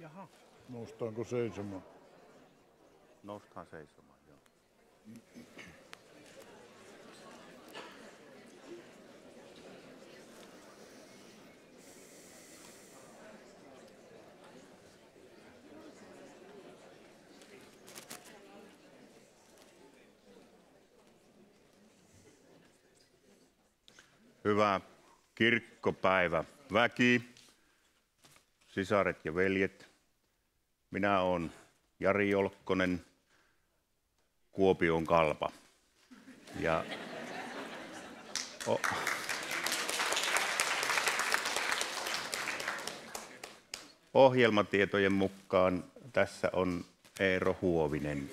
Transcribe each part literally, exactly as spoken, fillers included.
Jaha. Noustaanko seisomaan? Noustaan seisomaan, joo. Hyvä kirkkopäivä väki, sisaret ja veljet. Minä olen Jari Jolkkonen, Kuopion Kalpa. Ja o- ohjelmatietojen mukaan tässä on Eero Huovinen.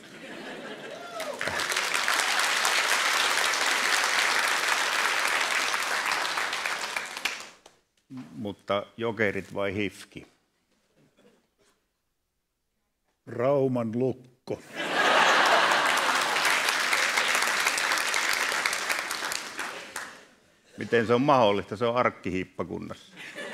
Mutta jokerit vai hifki? Rauman Lukko. Miten se on mahdollista? Se on arkkihiippakunnassa.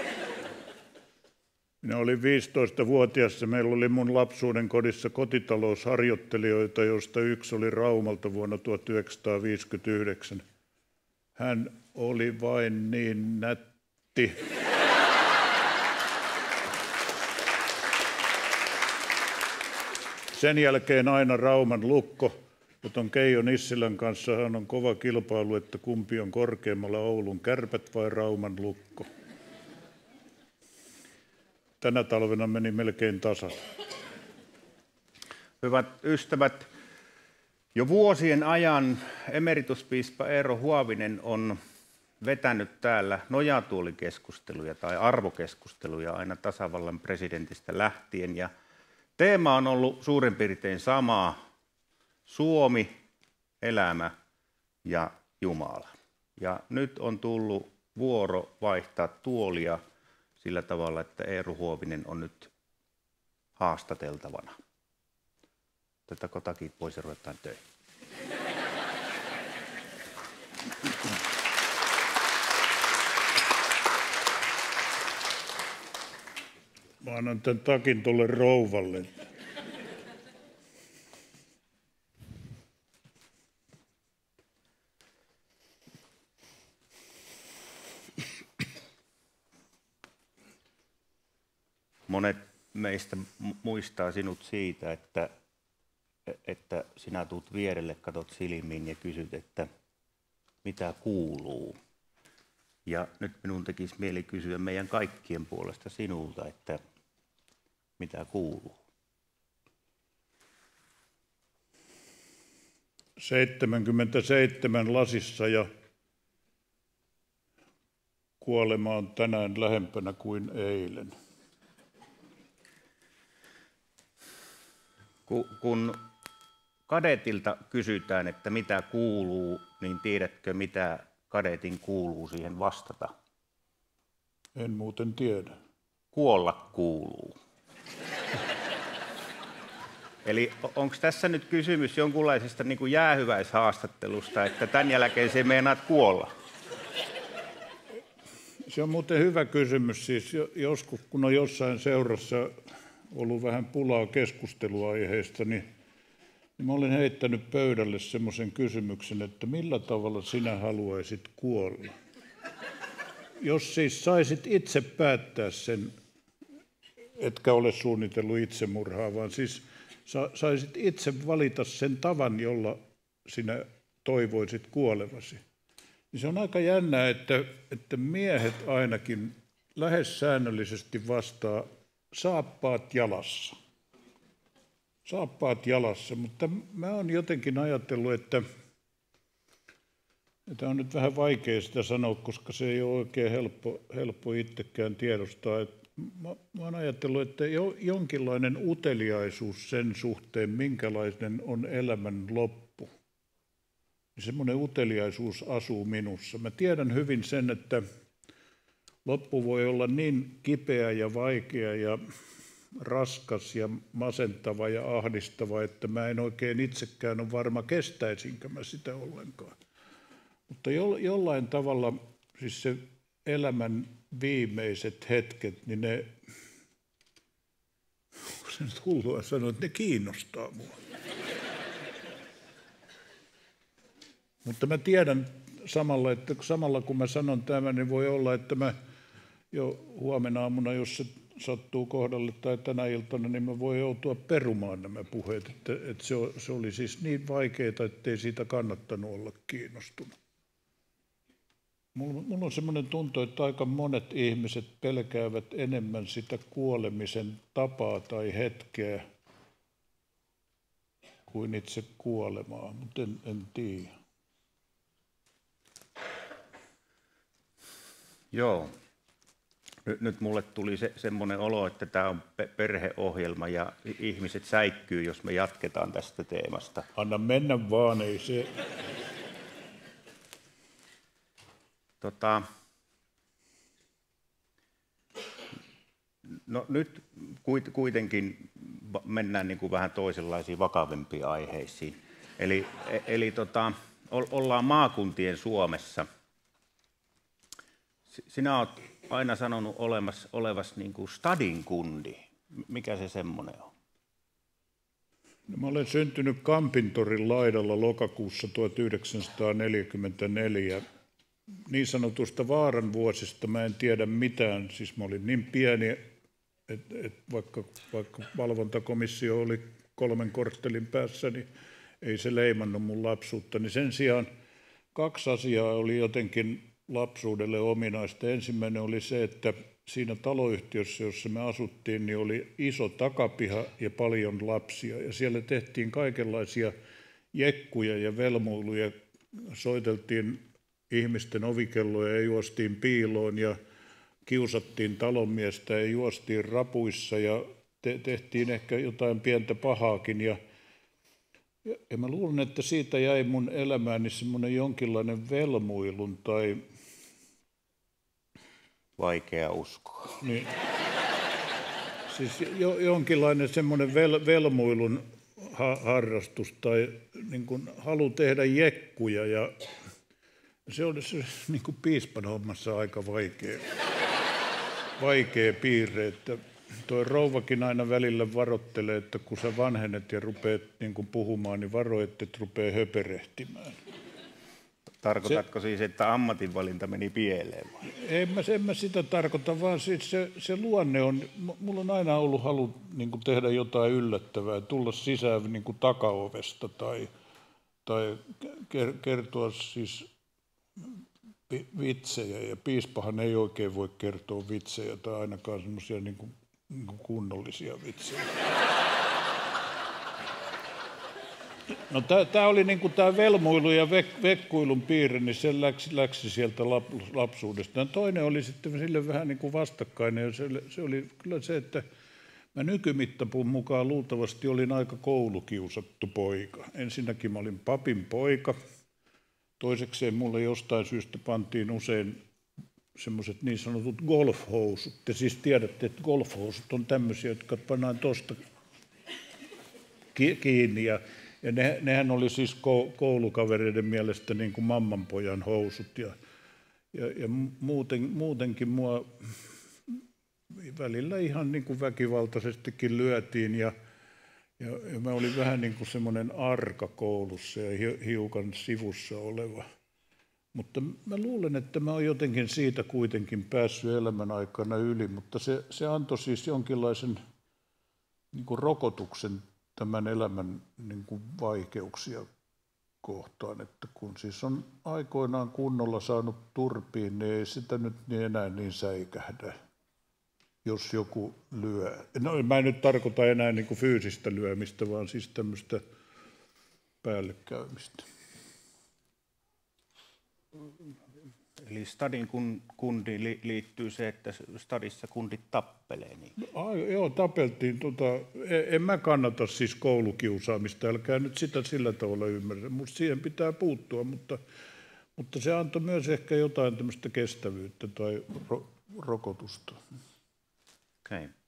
Minä olin viisitoistavuotias. Meillä oli mun lapsuuden kodissa kotitalousharjoittelijoita, joista yksi oli Raumalta vuonna tuhatyhdeksänsataaviisikymmentäyhdeksän. Hän oli vain niin nätti. Sen jälkeen aina Rauman Lukko, jota on Keijo Nissilän kanssa. Hän on kova kilpailu, että kumpi on korkeammalla, Oulun Kärpät vai Rauman Lukko. Tänä talvena meni melkein tasan. Hyvät ystävät, jo vuosien ajan emerituspiispa Eero Huovinen on vetänyt täällä nojatuolikeskusteluja tai arvokeskusteluja aina tasavallan presidentistä lähtien. Ja teema on ollut suurin piirtein sama: Suomi, elämä ja Jumala. Ja nyt on tullut vuoro vaihtaa tuolia sillä tavalla, että Eero Huovinen on nyt haastateltavana. Tätä kotakin voisi ruveta töihin. Mä annan tämän takin tuolle rouvalle. Monet meistä muistaa sinut siitä, että, että sinä tuut vierelle, katot silmiin ja kysyt, että mitä kuuluu. Ja nyt minun tekisi mieli kysyä meidän kaikkien puolesta sinulta, että mitä kuuluu. seitsemänkymmentäseitsemän lasissa ja kuolema on tänään lähempänä kuin eilen. Kun kadetilta kysytään, että mitä kuuluu, niin tiedätkö, mitä kadetin kuuluu siihen vastata? En muuten tiedä. Kuolla kuuluu. Eli onko tässä nyt kysymys jonkunlaisesta niin kuin jäähyväishaastattelusta, että tämän jälkeen se meinaat kuolla? Se on muuten hyvä kysymys. Siis joskus, kun on jossain seurassa ollut vähän pulaa keskusteluaiheista, niin, niin mä olen heittänyt pöydälle semmoisen kysymyksen, että millä tavalla sinä haluaisit kuolla? Jos siis saisit itse päättää sen, etkä ole suunnitellut itsemurhaa, vaan siis sa, saisit itse valita sen tavan, jolla sinä toivoisit kuolevasi. Niin se on aika jännää, että, että miehet ainakin lähes säännöllisesti vastaa saappaat jalassa. Saappaat jalassa, mutta mä oon jotenkin ajatellut, että tämä on nyt vähän vaikea sitä sanoa, koska se ei ole oikein helppo, helppo itsekään tiedostaa. Mä, mä oon ajatellut, että jo, jonkinlainen uteliaisuus sen suhteen, minkälainen on elämän loppu. Semmoinen uteliaisuus asuu minussa. Mä tiedän hyvin sen, että loppu voi olla niin kipeä ja vaikea ja raskas ja masentava ja ahdistava, että mä en oikein itsekään ole varma, kestäisinkö mä sitä ollenkaan. Mutta jo, jollain tavalla siis se elämän viimeiset hetket, niin ne, se nyt hullua sanoa, että ne kiinnostaa mua. Mutta mä tiedän samalla, että samalla kun mä sanon tämän, niin voi olla, että mä jo huomenna aamuna, jos se sattuu kohdalle tai tänä iltana, niin mä voin joutua perumaan nämä puheet. Että, että se, se oli siis niin vaikeaa, ettei siitä kannattanut olla kiinnostunut. Mulla, mulla on semmoinen tunto, että aika monet ihmiset pelkäävät enemmän sitä kuolemisen tapaa tai hetkeä kuin itse kuolemaa, mutta en, en tiedä. Joo. Nyt, nyt mulle tuli se, semmoinen olo, että tämä on perheohjelma ja ihmiset säikkyy, jos me jatketaan tästä teemasta. Anna mennä vaan, ei se... Tota, no nyt kuitenkin mennään niin kuin vähän toisenlaisiin vakavimpiin aiheisiin. Eli, eli tota, ollaan maakuntien Suomessa. Sinä olet aina sanonut olemassa, olevas niin kuin stadin kundi. Mikä se semmoinen on? No, mä olen syntynyt Kampintorin laidalla lokakuussa tuhatyhdeksänsataaneljäkymmentäneljä. Niin sanotusta vaaran vuosista mä en tiedä mitään. Siis mä olin niin pieni, että et vaikka, vaikka valvontakomissio oli kolmen korttelin päässä, niin ei se leimannut mun lapsuutta. Niin sen sijaan kaksi asiaa oli jotenkin lapsuudelle ominaista. Ensimmäinen oli se, että siinä taloyhtiössä, jossa me asuttiin, niin oli iso takapiha ja paljon lapsia. Ja siellä tehtiin kaikenlaisia jekkuja ja velmuiluja. Soiteltiin ihmisten ovikelloja ja juostiin piiloon ja kiusattiin talonmiestä ja juostiin rapuissa ja te- tehtiin ehkä jotain pientä pahaakin. Ja, ja mä luulen, että siitä jäi mun elämääni semmoinen jonkinlainen velmuilun tai... Vaikea uskoa. Niin, siis jo, jonkinlainen semmoinen vel, velmuilun ha, harrastus tai niin kuin halu tehdä jekkuja ja se oli se niin kuin piispan hommassa aika vaikea, vaikea piirre, että toi rouvakin aina välillä varoittelee, että kun sä vanhenet ja rupeat niin kuin puhumaan, niin varo, että rupeaa höperehtimään. Tarkoitatko se, siis, että ammatinvalinta meni pieleen vai? En mä, en mä sitä tarkoita, vaan siis se, se luonne on, mulla on aina ollut halu niin kuin tehdä jotain yllättävää, tulla sisään niin kuin takaovesta tai, tai kertoa siis vitsejä, ja piispahan ei oikein voi kertoa vitsejä tai ainakaan semmoisia niin kuin, niin kuin kunnollisia vitsejä. No tämä oli niin kuin tämä velmuilu ja vek, vekkuilun piirre, niin se läksi, läksi sieltä lap, lapsuudesta. Ja toinen oli sitten sille vähän niin kuin vastakkainen, ja se, se oli kyllä se, että mä nykymittapuun mukaan luultavasti olin aika koulukiusattu poika. Ensinnäkin mä olin papin poika. Toisekseen mulle jostain syystä pantiin usein semmoiset niin sanotut golfhousut. Te siis tiedätte, että golfhousut on tämmöisiä, jotka pannaan tuosta kiinni. Ja, ja ne, nehän oli siis koulukavereiden mielestä niin kuin mammanpojan housut. Ja, ja, ja muuten, muutenkin mua välillä ihan niin kuin väkivaltaisestikin lyötiin. Ja, ja, ja mä olin vähän niin kuin semmoinen arka koulussa ja hiukan sivussa oleva. Mutta mä luulen, että mä oon jotenkin siitä kuitenkin päässyt elämän aikana yli, mutta se, se antoi siis jonkinlaisen niin kuin rokotuksen tämän elämän niin kuin vaikeuksia kohtaan, että kun siis on aikoinaan kunnolla saanut turpiin, niin ei sitä nyt niin enää niin säikähdä, jos joku lyö. No mä en nyt tarkoita enää niin kuin fyysistä lyömistä, vaan siis tämmöistä päällekäymistä. Eli stadin kundiin liittyy se, että stadissa kundit tappelee. Niin. No, joo, tapeltiin. Tota, en mä kannata siis koulukiusaamista, älkää nyt sitä sillä tavalla ymmärrä. Musta siihen pitää puuttua, mutta, mutta se antoi myös ehkä jotain tämmöistä kestävyyttä tai ro, rokotusta. Okei. Okay.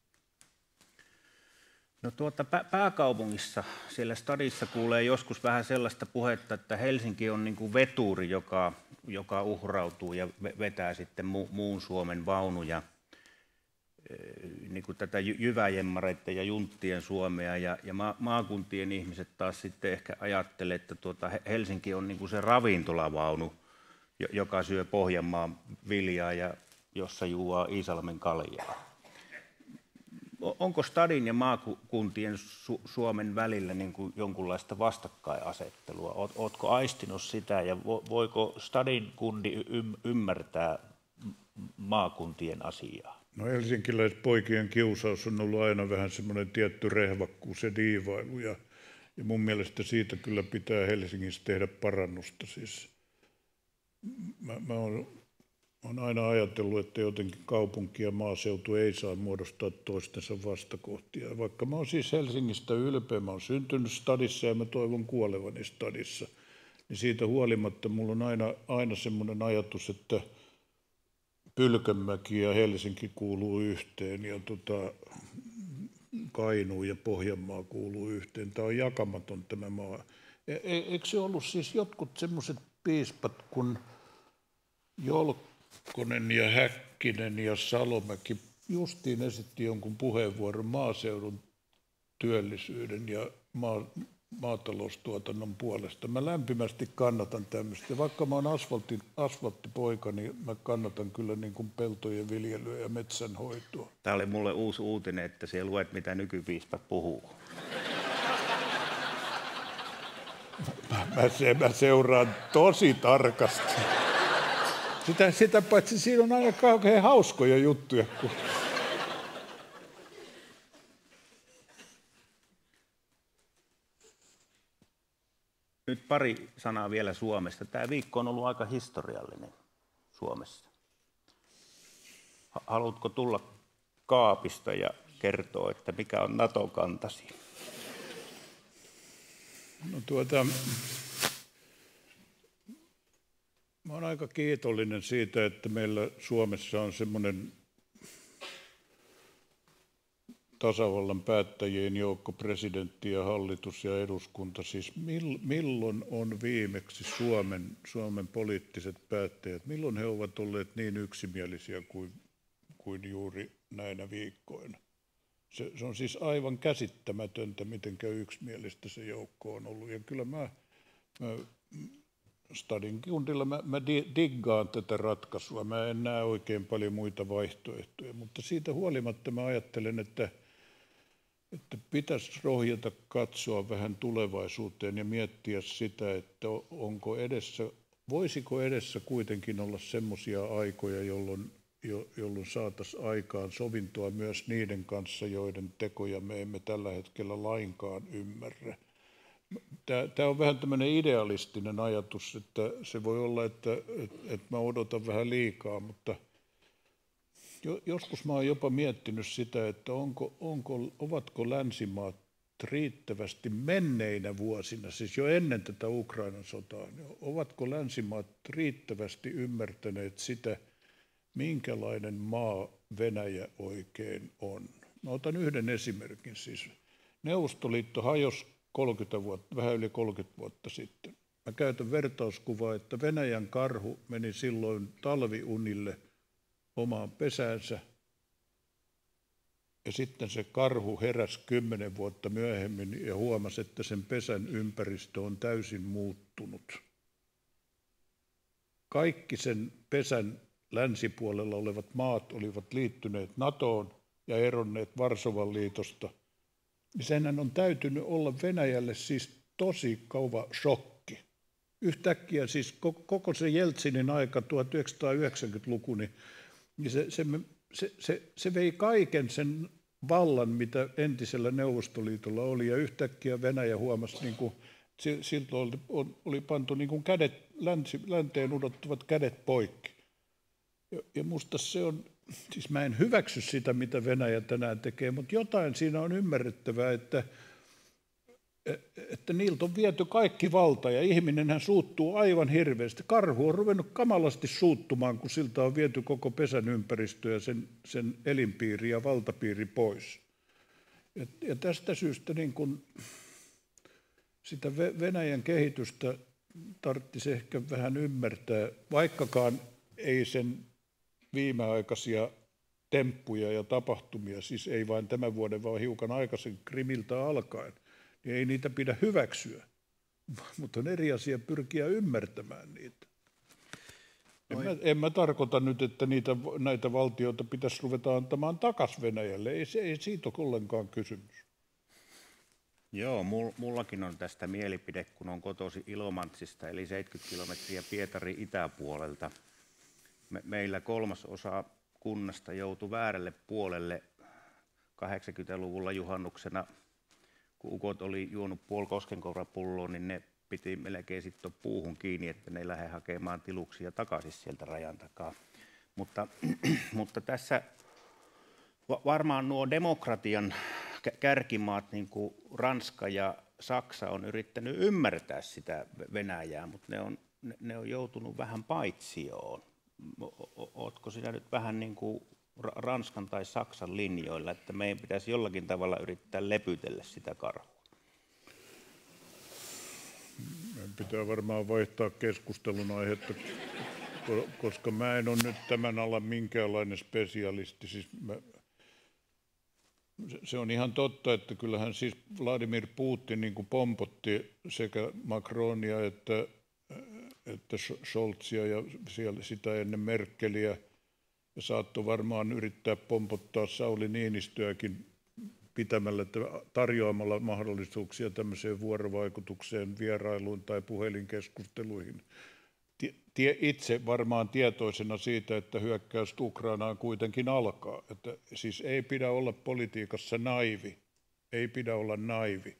No tuota, pääkaupungissa, siellä stadissa kuulee joskus vähän sellaista puhetta, että Helsinki on niin kuin veturi, joka, joka uhrautuu ja vetää sitten mu, muun Suomen vaunuja. niin kuin tätä jyväjemmareiden ja junttien Suomea, ja, ja ma, maakuntien ihmiset taas sitten ehkä ajattelee, että tuota Helsinki on niin kuin se ravintolavaunu, joka syö Pohjanmaan viljaa ja jossa juo Iisalmen kaljaa. Onko stadin ja maakuntien Su- Suomen välillä niin kuin jonkunlaista vastakkainasettelua? Oletko aistinut sitä, ja voiko stadin kundi ymmärtää maakuntien asiaa? No helsinkiläispoikien kiusaus on ollut aina vähän semmoinen tietty rehvakkuus ja diivailu, ja, ja mun mielestä siitä kyllä pitää Helsingissä tehdä parannusta. Siis mä, mä oon Olen aina ajatellut, että jotenkin kaupunki ja maaseutu ei saa muodostaa toistensa vastakohtia. Vaikka mä oon siis Helsingistä ylpeä, mä oon syntynyt stadissa ja mä toivon kuolevani stadissa, niin siitä huolimatta mulla on aina, aina semmoinen ajatus, että Pylkönmäki ja Helsinki kuuluu yhteen ja tota, Kainuu ja Pohjanmaa kuuluu yhteen. Tämä on jakamaton tämä maa. E- eikö se ollut siis jotkut semmoiset piispat kuin Jolkkonen ja Häkkinen ja Salomäki justiin esitti jonkun puheenvuoron maaseudun työllisyyden ja maa, maataloustuotannon puolesta. Mä lämpimästi kannatan tämmöistä. Vaikka mä oon asfaltti, asfalttipoika, niin mä kannatan kyllä niin kuin peltojen viljelyä ja metsänhoitoa. Tämä oli mulle uusi uutinen, että siellä luet, mitä nykypiispat puhuu. Mä, mä, se, mä seuraan tosi tarkasti. Sitä, sitä paitsi siinä on aina kauhean hauskoja juttuja. Kun... Nyt pari sanaa vielä Suomesta. Tämä viikko on ollut aika historiallinen Suomessa. Haluatko tulla kaapista ja kertoa, että mikä on NATO-kantasi? No tuota... Mä olen aika kiitollinen siitä, että meillä Suomessa on semmoinen tasavallan päättäjien joukko, presidentti ja hallitus ja eduskunta. Siis milloin on viimeksi Suomen, Suomen poliittiset päättäjät, milloin he ovat olleet niin yksimielisiä kuin, kuin juuri näinä viikkoina? Se, se on siis aivan käsittämätöntä, miten yksimielistä se joukko on ollut. Ja kyllä mä... mä Stadin kundilla mä, mä diggaan tätä ratkaisua. Mä en näe oikein paljon muita vaihtoehtoja, mutta siitä huolimatta mä ajattelen, että, että pitäisi rohjeta katsoa vähän tulevaisuuteen ja miettiä sitä, että onko edessä, voisiko edessä kuitenkin olla semmoisia aikoja, jolloin, jo, jolloin saataisiin aikaan sovintoa myös niiden kanssa, joiden tekoja me emme tällä hetkellä lainkaan ymmärrä. Tämä on vähän tämmöinen idealistinen ajatus, että se voi olla, että, että, että mä odotan vähän liikaa, mutta joskus mä oon jopa miettinyt sitä, että onko, onko, ovatko länsimaat riittävästi menneinä vuosina, siis jo ennen tätä Ukrainan sotaa, niin ovatko länsimaat riittävästi ymmärtäneet sitä, minkälainen maa Venäjä oikein on. Mä otan yhden esimerkin siis. Neuvostoliitto hajosi kolmekymmentä vuotta, vähän yli kolmekymmentä vuotta sitten. Mä käytän vertauskuvaa, että Venäjän karhu meni silloin talviunille omaan pesäänsä. Ja sitten se karhu heräsi kymmenen vuotta myöhemmin ja huomasi, että sen pesän ympäristö on täysin muuttunut. Kaikki sen pesän länsipuolella olevat maat olivat liittyneet NATOon ja eronneet Varsovan liitosta. Senhän on täytynyt olla Venäjälle siis tosi kova shokki. Yhtäkkiä siis koko se Jeltsinin aika, tuhatyhdeksänsataayhdeksänkymmentäluku, niin se, se, se, se, se vei kaiken sen vallan, mitä entisellä Neuvostoliitolla oli, ja yhtäkkiä Venäjä huomasi, niin kuin, siltä oli, oli pantu niin kuin kädet, länsi, länteen udottuvat kädet poikki. Ja, ja musta se on... Siis mä en hyväksy sitä, mitä Venäjä tänään tekee, mutta jotain siinä on ymmärrettävää, että, että niiltä on viety kaikki valta ja ihminenhän suuttuu aivan hirveästi. Karhu on ruvennut kamalasti suuttumaan, kun siltä on viety koko pesän ympäristö ja sen, sen elinpiiri ja valtapiiri pois. Ja, ja tästä syystä niin kun sitä Venäjän kehitystä tarvitsisi ehkä vähän ymmärtää, vaikkakaan ei sen viimeaikaisia temppuja ja tapahtumia, siis ei vain tämän vuoden, vaan hiukan aikaisin Krimiltä alkaen, niin ei niitä pidä hyväksyä, mutta on eri asia pyrkiä ymmärtämään niitä. En mä, en mä tarkoita nyt, että niitä, näitä valtioita pitäisi ruveta antamaan takaisin Venäjälle, ei, ei siitä ole ollenkaan kysymys. Joo, mullakin on tästä mielipide, kun on kotoisin Ilomantsista, eli seitsemänkymmentä kilometriä Pietarin itäpuolelta. Me, meillä kolmasosa kunnasta joutui väärälle puolelle kahdeksankymmentäluvulla juhannuksena, kun ukot oli juonut puoli koskenkorvapulloa, niin ne piti melkein sitten puuhun kiinni, että ne ei lähde hakemaan tiluksia takaisin sieltä rajan takaa. Mutta, mutta tässä varmaan nuo demokratian kärkimaat, niin kuin Ranska ja Saksa, on yrittänyt ymmärtää sitä Venäjää, mutta ne on, ne on joutunut vähän paitsioon. Ootko sinä nyt vähän niin kuin Ranskan tai Saksan linjoilla, että meidän pitäisi jollakin tavalla yrittää lepytellä sitä karhua? Meidän pitää varmaan vaihtaa keskustelun aihetta, koska mä en ole nyt tämän alan minkäänlainen spesialisti. Siis mä, se on ihan totta, että kyllähän siis Vladimir Putin niin kuin pompotti sekä Macronia että, että Scholzia ja siellä sitä ennen Merkeliä ja saattoi varmaan yrittää pompottaa Sauli Niinistöäkin pitämällä, tarjoamalla mahdollisuuksia tämmöiseen vuorovaikutukseen, vierailuun tai puhelinkeskusteluihin. Tie, itse varmaan tietoisena siitä, että hyökkäys Ukrainaan kuitenkin alkaa. Että siis ei pidä olla politiikassa naivi. Ei pidä olla naivi.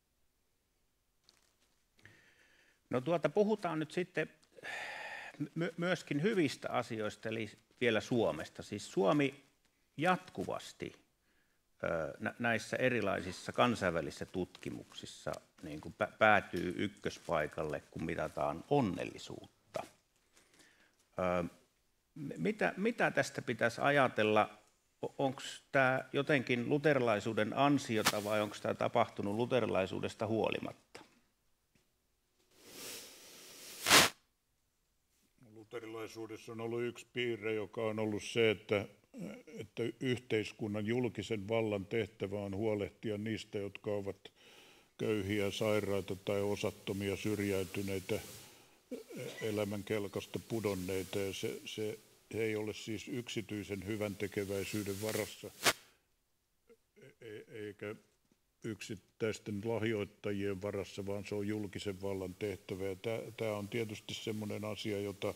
No tuota, puhutaan nyt sitten my- myöskin hyvistä asioista, eli vielä Suomesta. Siis Suomi jatkuvasti ö, näissä erilaisissa kansainvälisissä tutkimuksissa niin kuin päätyy ykköspaikalle, kun mitataan onnellisuutta. Mitä, mitä tästä pitäisi ajatella? Onko tämä jotenkin luterilaisuuden ansiota vai onko tämä tapahtunut luterilaisuudesta huolimatta? Luterilaisuudessa on ollut yksi piirre, joka on ollut se, että, että yhteiskunnan julkisen vallan tehtävä on huolehtia niistä, jotka ovat köyhiä, sairaita tai osattomia, syrjäytyneitä, elämän kelkasta pudonneita, ja se, se ei ole siis yksityisen hyvän tekeväisyyden varassa, eikä yksittäisten lahjoittajien varassa, vaan se on julkisen vallan tehtävä. Ja tämä, tämä on tietysti semmoinen asia, jota,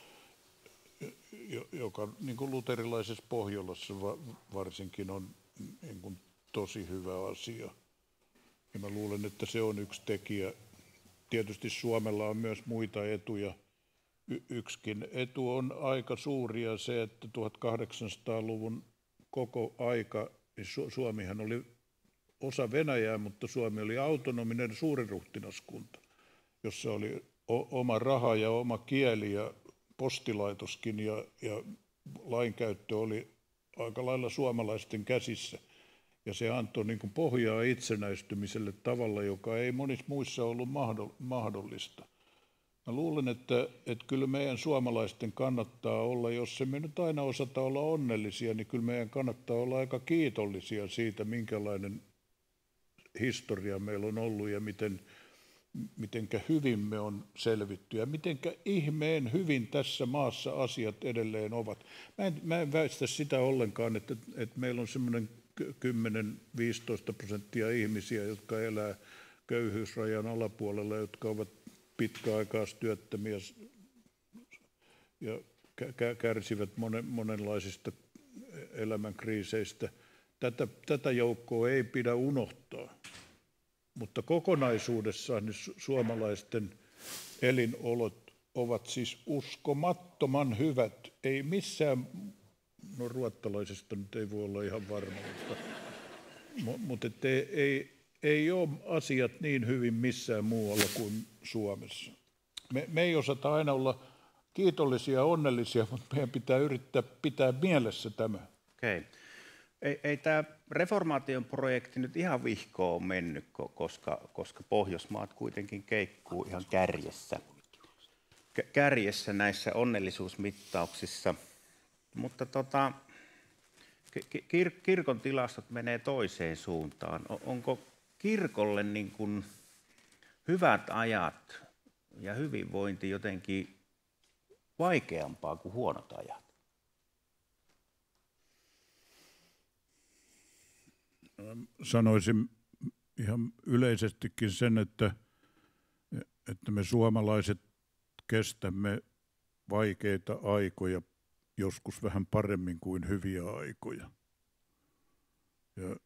joka niin kuin luterilaisessa Pohjolassa varsinkin on niin kuin tosi hyvä asia. Ja mä luulen, että se on yksi tekijä. Tietysti Suomella on myös muita etuja. Y- yksikin etu on aika suuri ja se, että tuhatkahdeksansataaluvun koko aika, niin Su- Suomihan oli osa Venäjää, mutta Suomi oli autonominen suuriruhtinaskunta, jossa oli o- oma raha ja oma kieli ja postilaitoskin ja, ja lainkäyttö oli aika lailla suomalaisten käsissä. Ja se antoi niin kuin pohjaa itsenäistymiselle tavalla, joka ei monissa muissa ollut mahdollista. Mä luulen, että, että kyllä meidän suomalaisten kannattaa olla, jos emme nyt aina osata olla onnellisia, niin kyllä meidän kannattaa olla aika kiitollisia siitä, minkälainen historia meillä on ollut ja miten, mitenkä hyvin me on selvitty ja mitenkä ihmeen hyvin tässä maassa asiat edelleen ovat. Mä en, mä en väistä sitä ollenkaan, että, että meillä on semmoinen kymmenen viisitoista prosenttia ihmisiä, jotka elää köyhyysrajan alapuolella, jotka ovat pitkäaikaistyöttömiä ja kärsivät monen, monenlaisista elämänkriiseistä. Tätä, tätä joukkoa ei pidä unohtaa, mutta kokonaisuudessaan niin suomalaisten elinolot ovat siis uskomattoman hyvät. Ei missään, no ruottalaisesta nyt ei voi olla ihan varma, mutta, mutta ei, ei, ei ole asiat niin hyvin missään muualla kuin Suomessa. Me, me ei osata aina olla kiitollisia ja onnellisia, mutta meidän pitää yrittää pitää mielessä tämä. Okei. Ei, ei tämä reformaation projekti nyt ihan vihkoon ole mennyt, koska, koska Pohjoismaat kuitenkin keikkuu ihan kärjessä, kärjessä näissä onnellisuusmittauksissa. Mutta tota, kir- kirkon tilastot menee toiseen suuntaan. Onko kirkolle niin kuin hyvät ajat ja hyvinvointi jotenkin vaikeampaa kuin huonot ajat? Sanoisin ihan yleisestikin sen, että, että me suomalaiset kestämme vaikeita aikoja joskus vähän paremmin kuin hyviä aikoja. Ja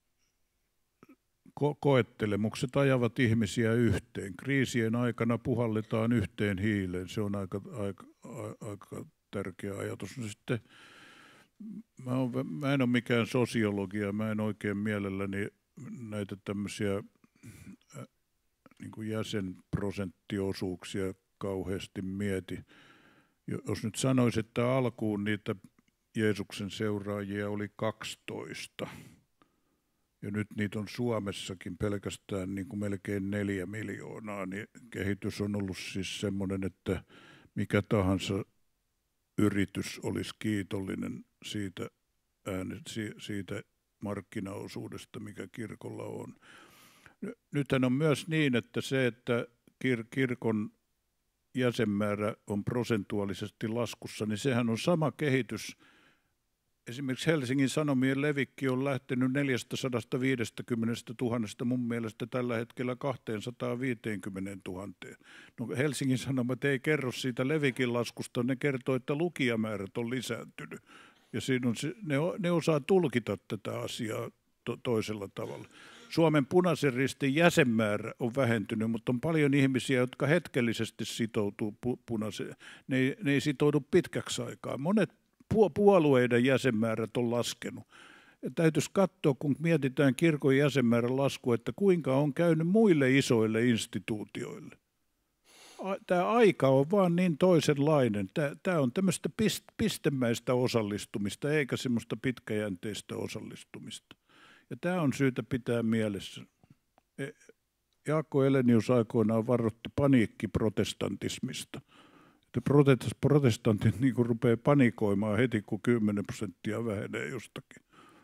ko- koettelemukset ajavat ihmisiä yhteen. Kriisien aikana puhalletaan yhteen hiileen. Se on aika, aika, aika tärkeä ajatus. No sitten, mä, on, mä en ole mikään sosiologia, mä en oikein mielelläni näitä tämmöisiä äh, niin kuin jäsenprosenttiosuuksia kauheasti mieti. Jos nyt sanoisi, että alkuun niitä Jeesuksen seuraajia oli kaksitoista, ja nyt niitä on Suomessakin pelkästään niin kuin melkein neljä miljoonaa, niin kehitys on ollut siis semmoinen, että mikä tahansa yritys olisi kiitollinen siitä, äänet, siitä markkinaosuudesta, mikä kirkolla on. Nythän on myös niin, että se, että kir- kirkon jäsenmäärä on prosentuaalisesti laskussa, niin sehän on sama kehitys. Esimerkiksi Helsingin Sanomien levikki on lähtenyt neljäsataaviisikymmentätuhatta mun mielestä tällä hetkellä kaksisataaviisikymmentätuhatta. No Helsingin Sanomat ei kerro siitä levikin laskusta, ne kertoo, että lukijamäärät on lisääntynyt. Ja siinä on, ne, ne osaa tulkita tätä asiaa to, toisella tavalla. Suomen Punaisen Ristin jäsenmäärä on vähentynyt, mutta on paljon ihmisiä, jotka hetkellisesti sitoutuu pu- punaiseen. Ne ei, ne ei sitoudu pitkäksi aikaa. Monet pu- puolueiden jäsenmäärät on laskenut. Ja täytyisi katsoa, kun mietitään kirkon jäsenmäärän laskua, että kuinka on käynyt muille isoille instituutioille. Tämä aika on vaan niin toisenlainen. Tämä on tämmöistä pistemäistä osallistumista, eikä semmoista pitkäjänteistä osallistumista. Ja tämä on syytä pitää mielessä. Jaakko Elenius aikoinaan varoitti paniikkiprotestantismista. Että protestantit niin kuin rupeaa panikoimaan heti, kun kymmenen prosenttia vähenee jostakin.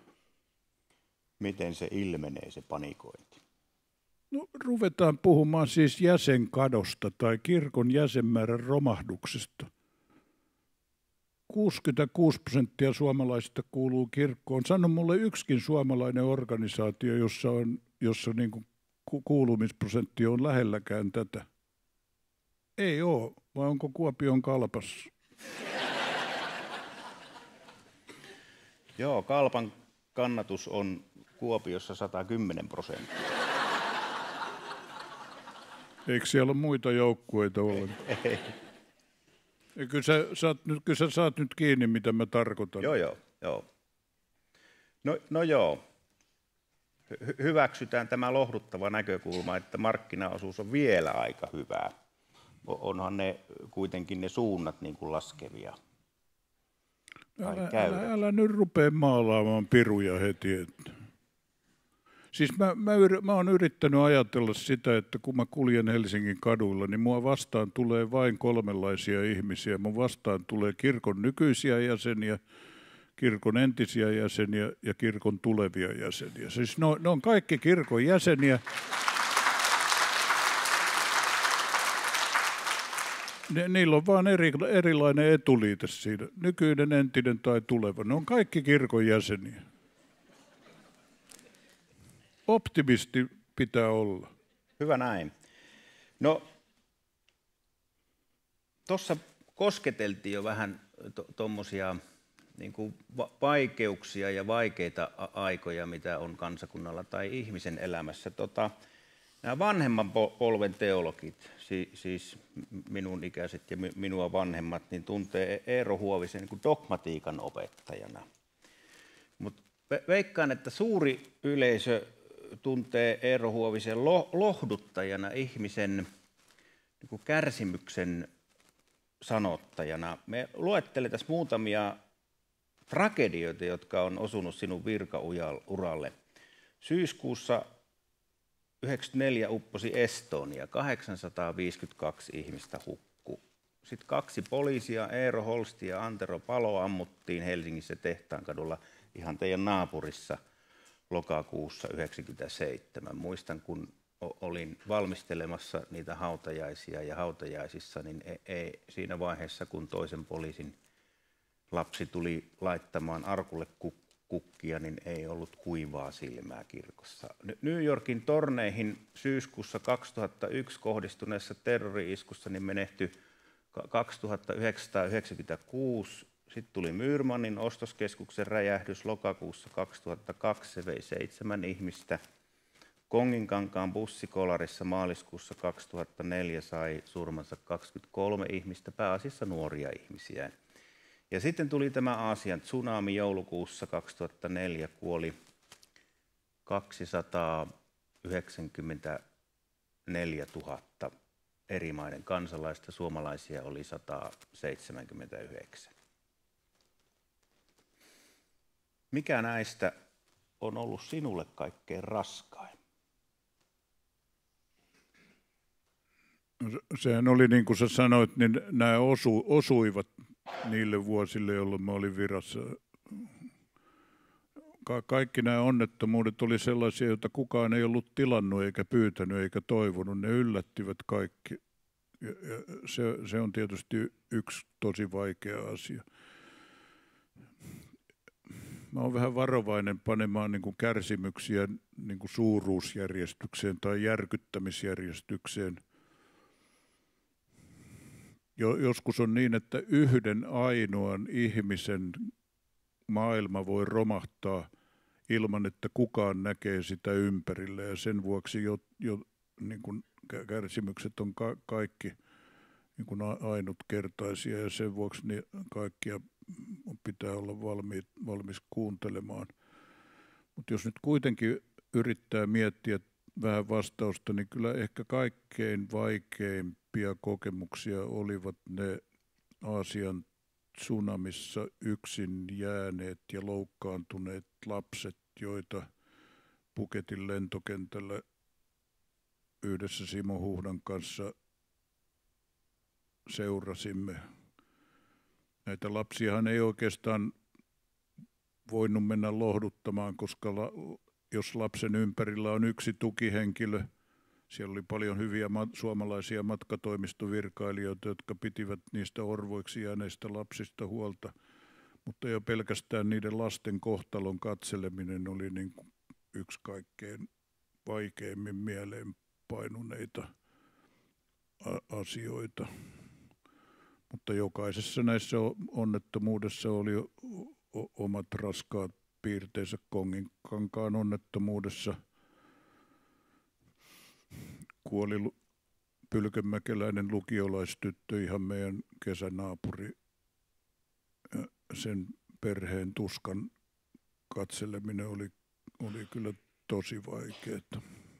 Miten se ilmenee, se panikointi? No, ruvetaan puhumaan siis jäsenkadosta tai kirkon jäsenmäärän romahduksesta. kuusikymmentäkuusi prosenttia suomalaisista kuuluu kirkkoon. Sano mulle yksikin suomalainen organisaatio, jossa, on, jossa niin kuin kuulumisprosentti on lähelläkään tätä. Ei ole, vai onko Kuopion Kalpassa? Joo, Kalpan kannatus on Kuopiossa sata kymmenen prosenttia. Eikö siellä ole muita joukkueita ollenkaan? Ei. Ja kyllä, sä saat nyt, kyllä sä saat nyt kiinni, mitä mä tarkoitan. Joo, joo. joo. No, no joo. Hy- hyväksytään tämä lohduttava näkökulma, että markkinaosuus on vielä aika hyvä. Onhan ne kuitenkin ne suunnat niin kuin laskevia. Älä, älä, älä nyt rupea maalaamaan piruja heti. Että. Siis mä, mä, yr, mä oon yrittänyt ajatella sitä, että kun mä kuljen Helsingin kaduilla, niin mua vastaan tulee vain kolmenlaisia ihmisiä. Mun vastaan tulee kirkon nykyisiä jäseniä, kirkon entisiä jäseniä ja kirkon tulevia jäseniä. Siis ne on, ne on kaikki kirkon jäseniä. Ne, niillä on vaan eri, erilainen etuliite siinä. Nykyinen, entinen tai tuleva. Ne on kaikki kirkon jäseniä. Optimisti pitää olla. Hyvä näin. No, tuossa kosketeltiin jo vähän tuommoisia niin kuin vaikeuksia ja vaikeita aikoja, mitä on kansakunnalla tai ihmisen elämässä. Tota, nämä vanhemman polven teologit, siis minun ikäiset ja minua vanhemmat, niin tuntee Eero Huovisen niin kuin dogmatiikan opettajana. Mutta veikkaan, että suuri yleisö tuntee Eero Huovisen lohduttajana, ihmisen niin kuin kärsimyksen sanottajana. Me luettelen tässä muutamia tragedioita, jotka on osunut sinun virkauralle. Syyskuussa yhdeksänkymmentäneljä upposi Estonia, kahdeksansataaviisikymmentäkaksi ihmistä hukkui. Sitten kaksi poliisia, Eero Holsti ja Antero Palo, ammuttiin Helsingissä Tehtaankadulla ihan teidän naapurissa lokakuussa yhdeksänkymmentäseitsemän. Muistan, kun olin valmistelemassa niitä hautajaisia ja hautajaisissa, niin ei, ei, siinä vaiheessa, kun toisen poliisin lapsi tuli laittamaan arkulle kukkia, niin ei ollut kuivaa silmää kirkossa. New Yorkin torneihin syyskuussa kaksituhattayksi kohdistuneessa terrori-iskussa niin menehtyi kaksituhattayhdeksänsataayhdeksänkymmentäkuusi. Sitten tuli Myyrmannin ostoskeskuksen räjähdys lokakuussa kaksituhattakaksi, se vei seitsemän ihmistä. Konginkankaan bussikolarissa maaliskuussa kaksituhattaneljä sai surmansa kaksikymmentäkolme ihmista, pääasiassa nuoria ihmisiä. Ja sitten tuli tämä Aasian tsunami joulukuussa kaksituhattaneljä, kuoli kaksisataayhdeksänkymmentäneljätuhatta eri maiden kansalaista, suomalaisia oli sata seitsemänkymmentäyhdeksän. Mikä näistä on ollut sinulle kaikkein raskain? Sehän oli niin kuin sä sanoit, niin nämä osu, osuivat niille vuosille, jolloin mä olin virassa. Ka- kaikki nämä onnettomuudet oli sellaisia, joita kukaan ei ollut tilannut eikä pyytänyt eikä toivonut. Ne yllättivät kaikki. Ja, ja se, se on tietysti yksi tosi vaikea asia. Mä oon vähän varovainen panemaan niin kuin kärsimyksiä niin kuin suuruusjärjestykseen tai järkyttämisjärjestykseen. Joskus on niin, että yhden ainoan ihmisen maailma voi romahtaa ilman, että kukaan näkee sitä ympärille. Ja sen vuoksi jo, jo niin kuin kärsimykset on ka- kaikki niin kuin ainutkertaisia ja sen vuoksi niin kaikkia pitää olla valmiit, valmis kuuntelemaan. Mutta jos nyt kuitenkin yrittää miettiä vähän vastausta, niin kyllä ehkä kaikkein vaikeimpia kokemuksia olivat ne Aasian tsunamissa yksin jääneet ja loukkaantuneet lapset, joita Phuketin lentokentällä yhdessä Simo Huhdan kanssa seurasimme. Näitä lapsiahan ei oikeastaan voinut mennä lohduttamaan, koska la, jos lapsen ympärillä on yksi tukihenkilö, siellä oli paljon hyviä mat- suomalaisia matkatoimistovirkailijoita, jotka pitivät niistä orvoiksi jääneistä lapsista huolta, mutta jo pelkästään niiden lasten kohtalon katseleminen oli niin kuin yksi kaikkein vaikeimmin mieleen painuneita a- asioita. Mutta jokaisessa näissä onnettomuudessa oli omat raskaat piirteensä. Konginkankaan onnettomuudessa kuoli pylkönmäkeläinen lukiolaistyttö, ihan meidän kesänaapuri. Sen perheen tuskan katseleminen oli, oli kyllä tosi vaikeaa.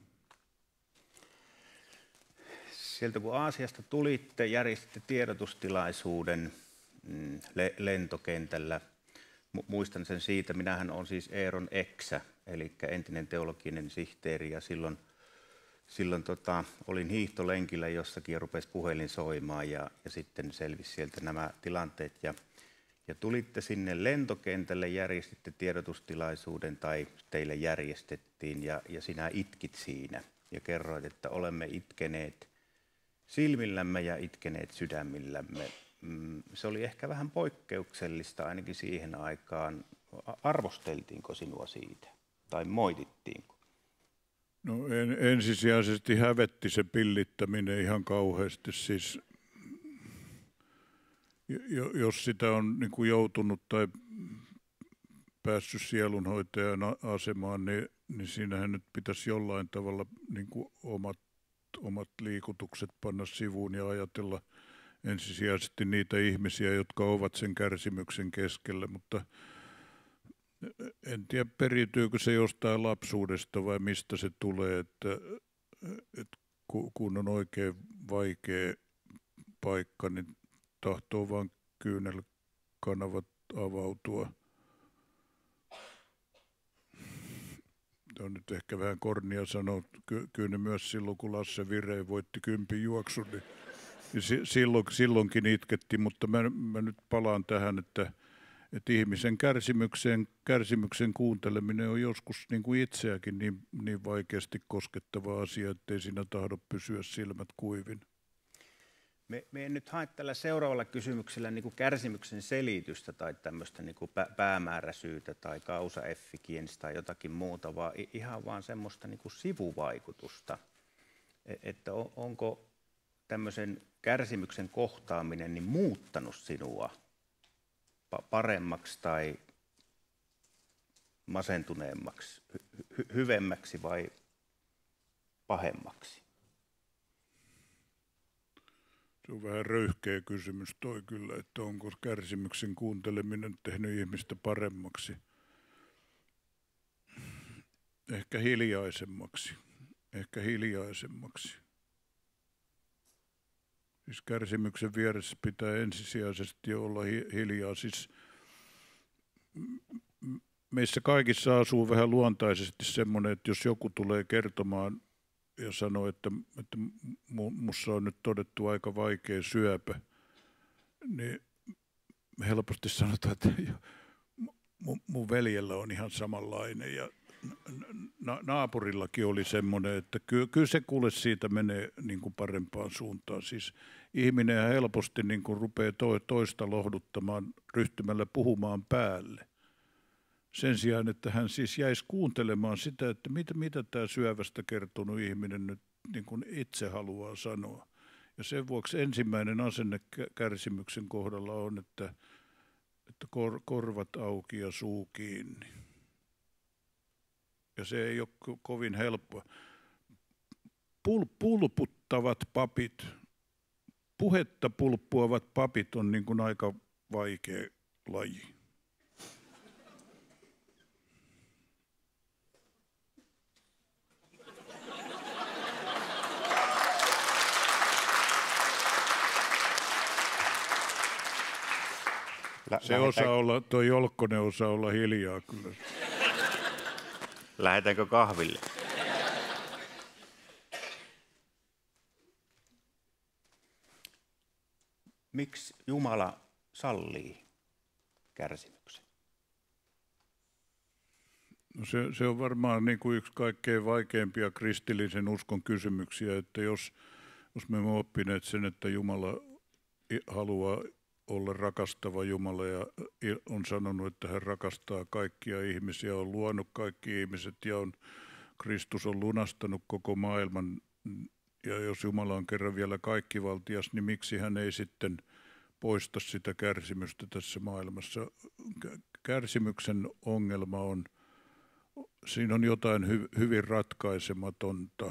Sieltä kun Aasiasta tulitte, järjestitte tiedotustilaisuuden mm, le- lentokentällä. Muistan sen siitä, minähän olen siis Eeron eksä, eli entinen teologinen sihteeri, ja silloin, silloin tota, olin hiihtolenkillä jossakin ja rupesi puhelin soimaan, ja, ja sitten selvisi sieltä nämä tilanteet. Ja, ja tulitte sinne lentokentälle, järjestitte tiedotustilaisuuden, tai teille järjestettiin, ja, ja sinä itkit siinä, ja kerroit, että olemme itkeneet silmillämme ja itkeneet sydämillämme. Se oli ehkä vähän poikkeuksellista ainakin siihen aikaan. Arvosteltiinko sinua siitä tai moitittiinko? No en, ensisijaisesti hävetti se pillittäminen ihan kauheasti. Siis, jos sitä on niin kuin joutunut tai päässyt sielunhoitajan asemaan, niin, niin siinähän nyt pitäisi jollain tavalla niin kuin omat, omat liikutukset panna sivuun ja ajatella ensisijaisesti niitä ihmisiä, jotka ovat sen kärsimyksen keskellä, mutta en tiedä periytyykö se jostain lapsuudesta vai mistä se tulee, että, että kun on oikein vaikea paikka, niin tahtoo vaan kyynelkanavat avautua. On nyt ehkä vähän kornia sanoa, ky- kyllä ne myös silloin, kun Lasse Virein voitti kympin juoksun, niin silloin, silloinkin itkettiin, mutta mä, mä nyt palaan tähän, että, että ihmisen kärsimyksen, kärsimyksen kuunteleminen on joskus niin kuin itseäkin niin, niin vaikeasti koskettava asia, ettei siinä tahdo pysyä silmät kuivin. Me, me en nyt hae tällä seuraavalla kysymyksellä niin kuin kärsimyksen selitystä tai tämmöistä niin kuin päämääräisyyttä tai causa efficiens tai jotakin muuta, vaan ihan vaan semmoista niin kuin sivuvaikutusta, että on, onko tämmöisen kärsimyksen kohtaaminen niin muuttanut sinua paremmaksi tai masentuneemmaksi, hy- hyvemmäksi vai pahemmaksi? Se on vähän röyhkeä kysymys toi kyllä, että onko kärsimyksen kuunteleminen tehnyt ihmistä paremmaksi. Ehkä hiljaisemmaksi. Ehkä hiljaisemmaksi. Siis kärsimyksen vieressä pitää ensisijaisesti olla hiljaa. Siis meissä kaikissa asuu vähän luontaisesti semmoinen, että jos joku tulee kertomaan ja sanoo, että, että musta on nyt todettu aika vaikea syöpä, niin helposti sanotaan, että mun, mun veljellä on ihan samanlainen ja na- naapurillakin oli semmoinen, että ky- kyllä se kuule siitä menee niin kuin parempaan suuntaan. Siis ihminen helposti niin kuin rupeaa to- toista lohduttamaan ryhtymällä puhumaan päälle. Sen sijaan, että hän siis jäisi kuuntelemaan sitä, että mitä, mitä tämä syövästä kertonut ihminen nyt niin kuin itse haluaa sanoa. Ja sen vuoksi ensimmäinen asenne kärsimyksen kohdalla on, että, että kor, korvat auki ja suu kiinni. Ja se ei ole ko- kovin helppoa. Pul, pulputtavat papit, puhetta pulppuavat papit on niin kuin aika vaikea laji. Se osaa olla, toi Jolkkonen osaa olla hiljaa kyllä. Lähdetäänkö kahville? Miksi Jumala sallii kärsimyksen? No se, se on varmaan niin kuin yksi kaikkein vaikeimpia kristillisen uskon kysymyksiä, että jos, jos me olemme oppineet sen, että Jumala haluaa olla rakastava Jumala ja on sanonut, että hän rakastaa kaikkia ihmisiä, on luonut kaikki ihmiset ja on, Kristus on lunastanut koko maailman. Ja jos Jumala on kerran vielä kaikkivaltias, niin miksi hän ei sitten poista sitä kärsimystä tässä maailmassa? Kärsimyksen ongelma on, siinä on jotain hy, hyvin ratkaisematonta.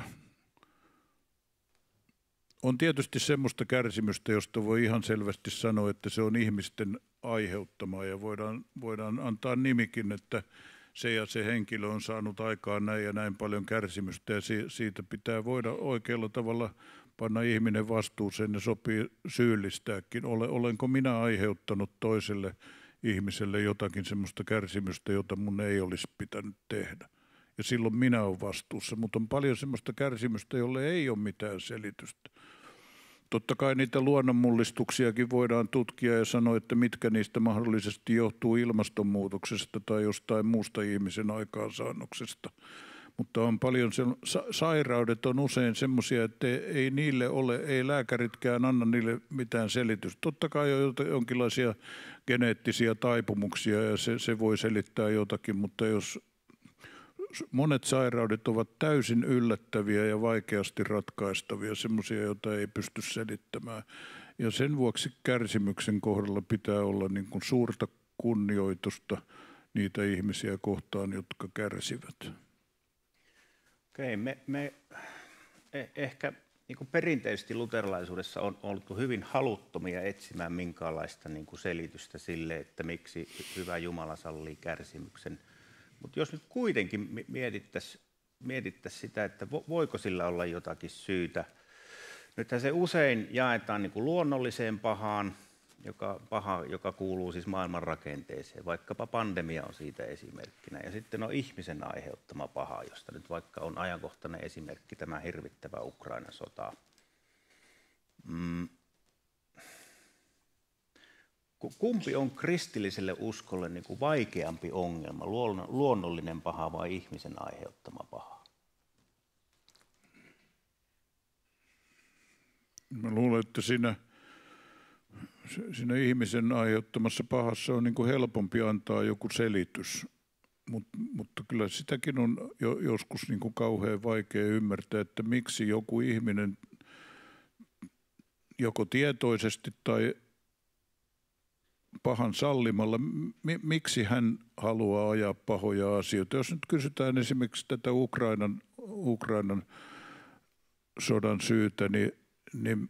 On tietysti semmoista kärsimystä, josta voi ihan selvästi sanoa, että se on ihmisten aiheuttamaa ja voidaan, voidaan antaa nimikin, että se ja se henkilö on saanut aikaan näin ja näin paljon kärsimystä ja siitä pitää voida oikealla tavalla panna ihminen vastuuseen ja sopii syyllistääkin. Olenko minä aiheuttanut toiselle ihmiselle jotakin semmoista kärsimystä, jota mun ei olisi pitänyt tehdä. Ja silloin minä olen vastuussa, mutta on paljon semmoista kärsimystä, jolle ei ole mitään selitystä. Totta kai niitä luonnonmullistuksiakin voidaan tutkia ja sanoa, että mitkä niistä mahdollisesti johtuu ilmastonmuutoksesta tai jostain muusta ihmisen aikaansaannoksesta. Mutta on paljon, se, sa, sairaudet on usein semmoisia, että ei niille ole, ei lääkäritkään anna niille mitään selitystä. Totta kai on jonkinlaisia geneettisiä taipumuksia ja se, se voi selittää jotakin, mutta jos monet sairaudet ovat täysin yllättäviä ja vaikeasti ratkaistavia, semmoisia, joita ei pysty selittämään. Ja sen vuoksi kärsimyksen kohdalla pitää olla niin kuin suurta kunnioitusta niitä ihmisiä kohtaan, jotka kärsivät. Okei, me, me eh, ehkä niin kuin perinteisesti luterilaisuudessa on oltu hyvin haluttomia etsimään minkäänlaista niin kuin selitystä sille, että miksi hyvä Jumala sallii kärsimyksen. Mutta jos nyt kuitenkin mietittäisiin mietittäisi sitä, että voiko sillä olla jotakin syytä. Nythän se usein jaetaan niin kuin luonnolliseen pahaan, joka, paha, joka kuuluu siis maailman rakenteeseen. Vaikkapa pandemia on siitä esimerkkinä. Ja sitten on ihmisen aiheuttama paha, josta nyt vaikka on ajankohtainen esimerkki tämä hirvittävä Ukrainan sota. Mm. kumpi on kristilliselle uskolle niin kuin vaikeampi ongelma, luonnollinen paha vai ihmisen aiheuttama paha? Mä luulen, että siinä, siinä ihmisen aiheuttamassa pahassa on niin kuin helpompi antaa joku selitys, Mut, mutta kyllä sitäkin on jo, joskus niin kuin kauhean vaikea ymmärtää, että miksi joku ihminen joko tietoisesti tai pahan sallimalla, mi, miksi hän haluaa ajaa pahoja asioita. Jos nyt kysytään esimerkiksi tätä Ukrainan, Ukrainan sodan syytä, niin, niin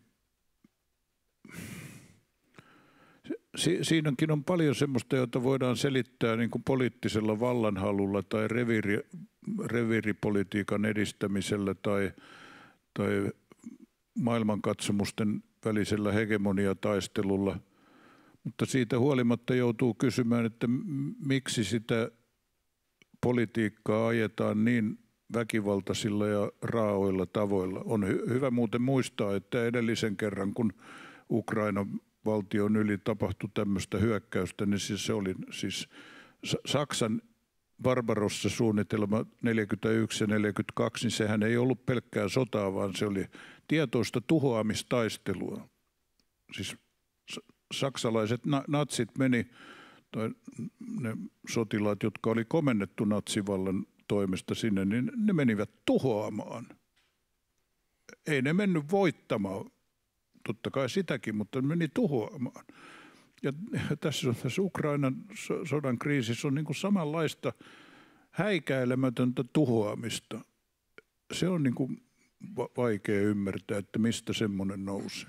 si, siinäkin on paljon semmoista, jota voidaan selittää niin kuin poliittisella vallanhalulla tai reviiri, reviiripolitiikan edistämisellä tai, tai maailmankatsomusten välisellä hegemoniataistelulla. Mutta siitä huolimatta joutuu kysymään, että miksi sitä politiikkaa ajetaan niin väkivaltaisilla ja raaoilla tavoilla. On hy- hyvä muuten muistaa, että edellisen kerran, kun Ukrainan valtion yli tapahtui tämmöistä hyökkäystä, niin siis se oli siis Saksan Barbarossa-suunnitelma neljäkymmentäyksi ja neljäkymmentäkaksi, niin sehän ei ollut pelkkää sotaa, vaan se oli tietoista tuhoamistaistelua. Siis saksalaiset na- natsit meni, tai ne sotilaat, jotka oli komennettu natsivallan toimesta sinne, niin ne menivät tuhoamaan. Ei ne mennyt voittamaan, totta kai sitäkin, mutta ne meni tuhoamaan. Ja tässä, tässä Ukrainan sodan kriisissä on niin kuin samanlaista häikäilemätöntä tuhoamista. Se on niin kuin vaikea ymmärtää, että mistä semmoinen nousee.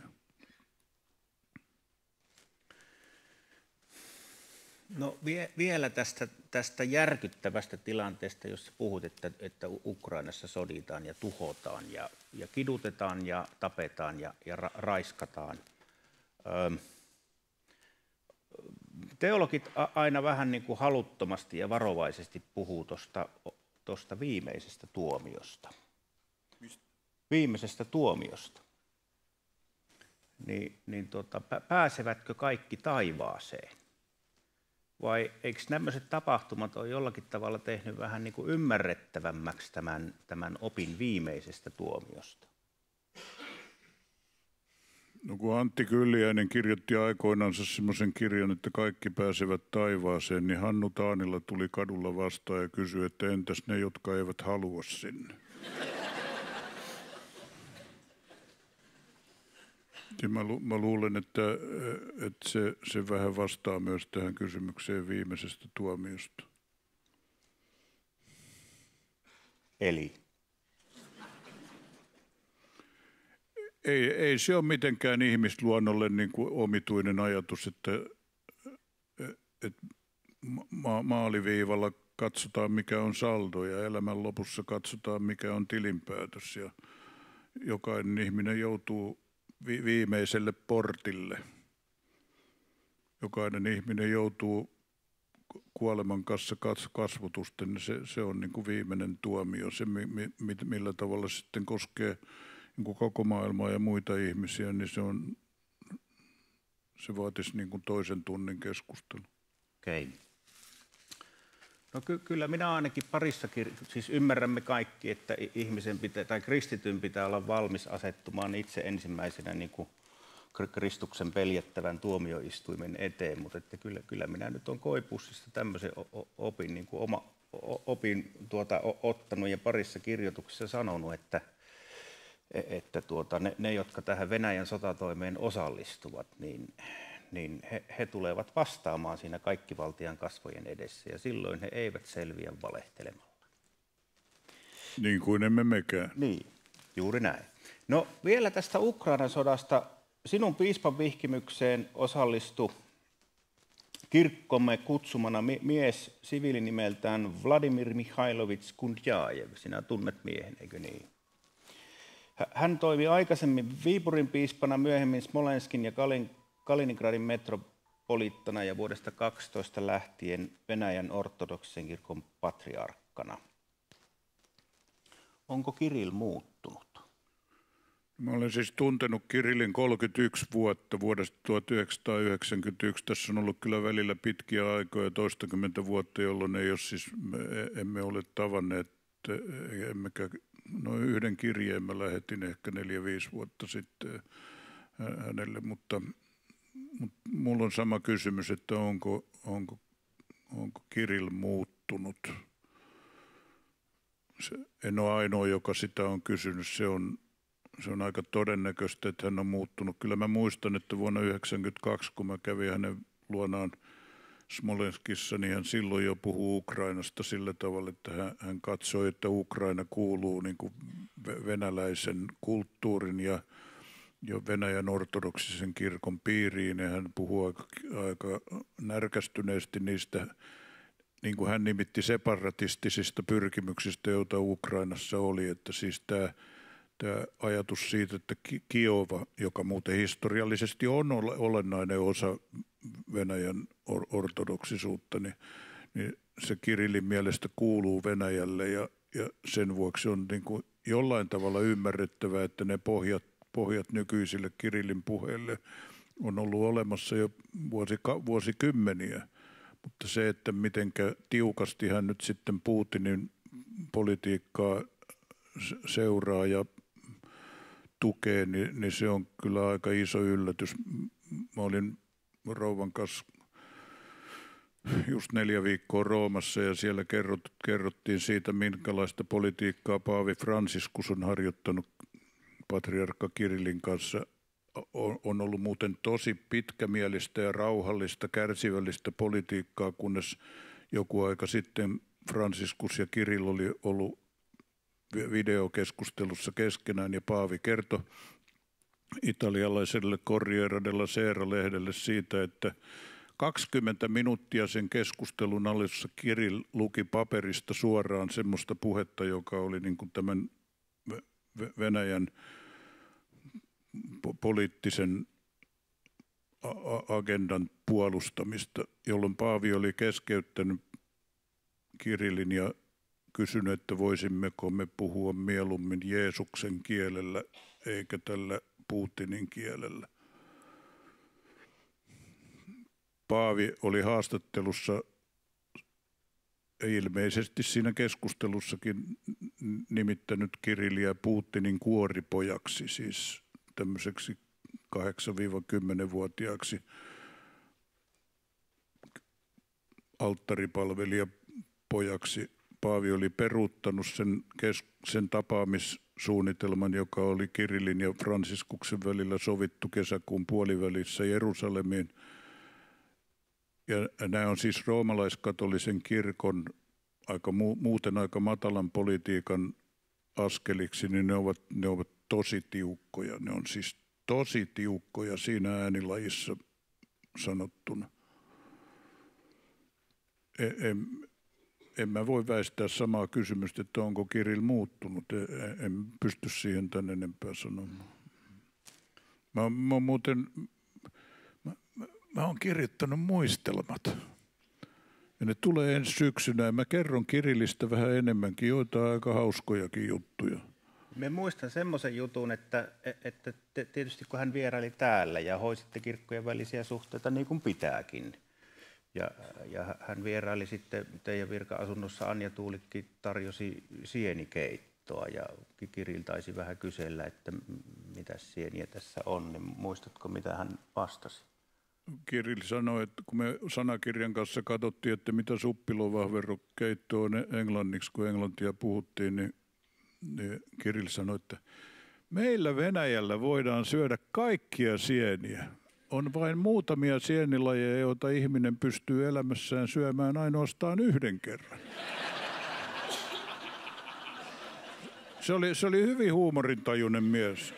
No vie, vielä tästä, tästä järkyttävästä tilanteesta, jossa puhut, että, että Ukrainassa soditaan ja tuhotaan ja, ja kidutetaan ja tapetaan ja, ja ra, raiskataan. Öö, teologit aina vähän niin kuin haluttomasti ja varovaisesti puhuu tuosta tuosta viimeisestä tuomiosta. Mistä? Viimeisestä tuomiosta. Niin, niin tota, pääsevätkö kaikki taivaaseen? Vai eikö tämmöiset tapahtumat ole jollakin tavalla tehnyt vähän niin kuin ymmärrettävämmäksi tämän, tämän opin viimeisestä tuomiosta? No kun Antti Kylliäinen kirjoitti aikoinansa semmoisen kirjan, että kaikki pääsevät taivaaseen, niin Hannu Taanila tuli kadulla vastaan ja kysyi, että entäs ne, jotka eivät halua sinne? Ja mä, lu- mä luulen, että, että se, se vähän vastaa myös tähän kysymykseen viimeisestä tuomiosta. Eli? Ei, ei se ole mitenkään ihmisluonnolle niin kuin omituinen ajatus, että, että ma- maaliviivalla katsotaan mikä on saldo ja elämän lopussa katsotaan mikä on tilinpäätös ja jokainen ihminen joutuu vi- viimeiselle portille. Jokainen ihminen joutuu kuoleman kanssa kasvotusten, se, se on niin kuin viimeinen tuomio, se mi- mi- millä tavalla sitten koskee niin kuin koko maailmaa ja muita ihmisiä, niin se, on, se vaatisi niin kuin toisen tunnin keskustelun. Okei. No ky- kyllä minä ainakin parissa, kir- siis ymmärrämme kaikki, että ihmisen pitää, tai kristityn pitää olla valmis asettumaan itse ensimmäisenä niin kuin Kristuksen peljättävän tuomioistuimen eteen, mutta että kyllä, kyllä minä nyt olen Koipussista tämmöisen opin, niin kuin oma, opin tuota, ottanut ja parissa kirjoituksessa sanonut, että että tuota, ne, ne, jotka tähän Venäjän sotatoimeen osallistuvat, niin, niin he, he tulevat vastaamaan siinä kaikkivaltian kasvojen edessä, ja silloin he eivät selviä valehtelemalla. Niin kuin emme mekään. Niin, juuri näin. No vielä tästä Ukrainan sodasta. Sinun piispan vihkimykseen osallistui kirkkomme kutsumana mies siviilinimeltään Vladimir Mikhailovich Kundjajev. Sinä tunnet miehen, eikö niin? Hän toimi aikaisemmin Viipurin piispana, myöhemmin Smolenskin ja Kaliningradin metropoliittana ja vuodesta kaksitoista lähtien Venäjän ortodoksisen kirkon patriarkkana. Onko Kirill muuttunut? Mä olen siis tuntenut Kirillin kolmekymmentäyksi vuotta vuodesta tuhatyhdeksänsataayhdeksänkymmentäyksi. Tässä on ollut kyllä välillä pitkiä aikoja, toistakymmentä vuotta, jolloin ei ole siis, me emme ole tavanneet, emmekä, no yhden kirjeen mä lähetin ehkä neljä, viisi vuotta sitten hänelle, mutta, mutta mulla on sama kysymys, että onko, onko, onko Kirill muuttunut. Se, en ole ainoa, joka sitä on kysynyt, se on Se on aika todennäköistä, että hän on muuttunut. Kyllä mä muistan, että vuonna yhdeksänkymmentäkaksi, kun mä kävin hänen luonaan Smolenskissa, niin hän silloin jo puhui Ukrainasta sillä tavalla, että hän, hän katsoi, että Ukraina kuuluu niin kuin venäläisen kulttuurin ja jo Venäjän ortodoksisen kirkon piiriin. Ja hän puhui aika, aika närkästyneesti niistä, niin kuin hän nimitti separatistisista pyrkimyksistä, joita Ukrainassa oli, että siis tämä Tämä ajatus siitä, että Kiova, joka muuten historiallisesti on olennainen osa Venäjän or- ortodoksisuutta, niin, niin se Kirillin mielestä kuuluu Venäjälle ja, ja sen vuoksi on niin kuin jollain tavalla ymmärrettävää, että ne pohjat, pohjat nykyisille Kirillin puheille on ollut olemassa jo vuosi, vuosikymmeniä. Mutta se, että mitenkä tiukasti hän nyt sitten Putinin politiikkaa seuraa ja tukee, niin, niin se on kyllä aika iso yllätys. Mä olin rouvan kanssa just neljä viikkoa Roomassa ja siellä kerrot, kerrottiin siitä, minkälaista politiikkaa Paavi Franciscus on harjoittanut patriarkka Kirillin kanssa. On, on ollut muuten tosi pitkämielistä ja rauhallista, kärsivällistä politiikkaa, kunnes joku aika sitten Franciscus ja Kirill oli ollut videokeskustelussa keskenään ja Paavi kertoi italialaiselle Corriere della Sera-lehdelle siitä, että kaksikymmentä minuuttia sen keskustelun alussa Kirill luki paperista suoraan semmoista puhetta, joka oli niin kuin tämän Venäjän poliittisen agendan puolustamista, jolloin Paavi oli keskeyttänyt Kirillin ja kysynyt, että voisimmeko me puhua mieluummin Jeesuksen kielellä eikä tällä Putinin kielellä. Paavi oli haastattelussa ilmeisesti siinä keskustelussakin nimittänyt Kirilliä Putinin kuoripojaksi, siis tämmöiseksi kahdeksan-kymmenen-vuotiaaksi alttaripalvelijapojaksi. Paavi oli peruuttanut sen, kes- sen tapaamissuunnitelman, joka oli Kirillin ja Fransiskuksen välillä sovittu kesäkuun puolivälissä Jerusalemiin. Ja nämä on siis roomalaiskatolisen kirkon aika mu- muuten aika matalan politiikan askeliksi, niin ne ovat, ne ovat tosi tiukkoja. Ne on siis tosi tiukkoja siinä äänilajissa sanottuna. En, en mä voi väistää samaa kysymystä, että onko Kirill muuttunut. En pysty siihen tän enempää sanomaan. Mä, mä muuten, mä, mä, mä oon kirjoittanut muistelmat. Ja ne tulee ensi syksynä ja mä kerron Kirillistä vähän enemmänkin, joita aika hauskojakin juttuja. Me muistan semmoisen jutun, että, että tietysti kun hän vieraili täällä ja hoisitte kirkkojen välisiä suhteita niin kuin pitääkin. Ja, ja hän vieraili sitten teidän virka-asunnossa, Anja Tuulikki tarjosi sienikeittoa ja Kirill taisi vähän kysellä, että mitä sieniä tässä on, niin muistatko mitä hän vastasi? Kirill sanoi, että kun me sanakirjan kanssa katsottiin, että mitä suppilovahverokeitto on englanniksi, kun englantia puhuttiin, niin, niin Kirill sanoi, että meillä Venäjällä voidaan syödä kaikkia sieniä. On vain muutamia sienilajeja, joita ihminen pystyy elämässään syömään ainoastaan yhden kerran. Se oli, se oli hyvin huumorintajuinen mies.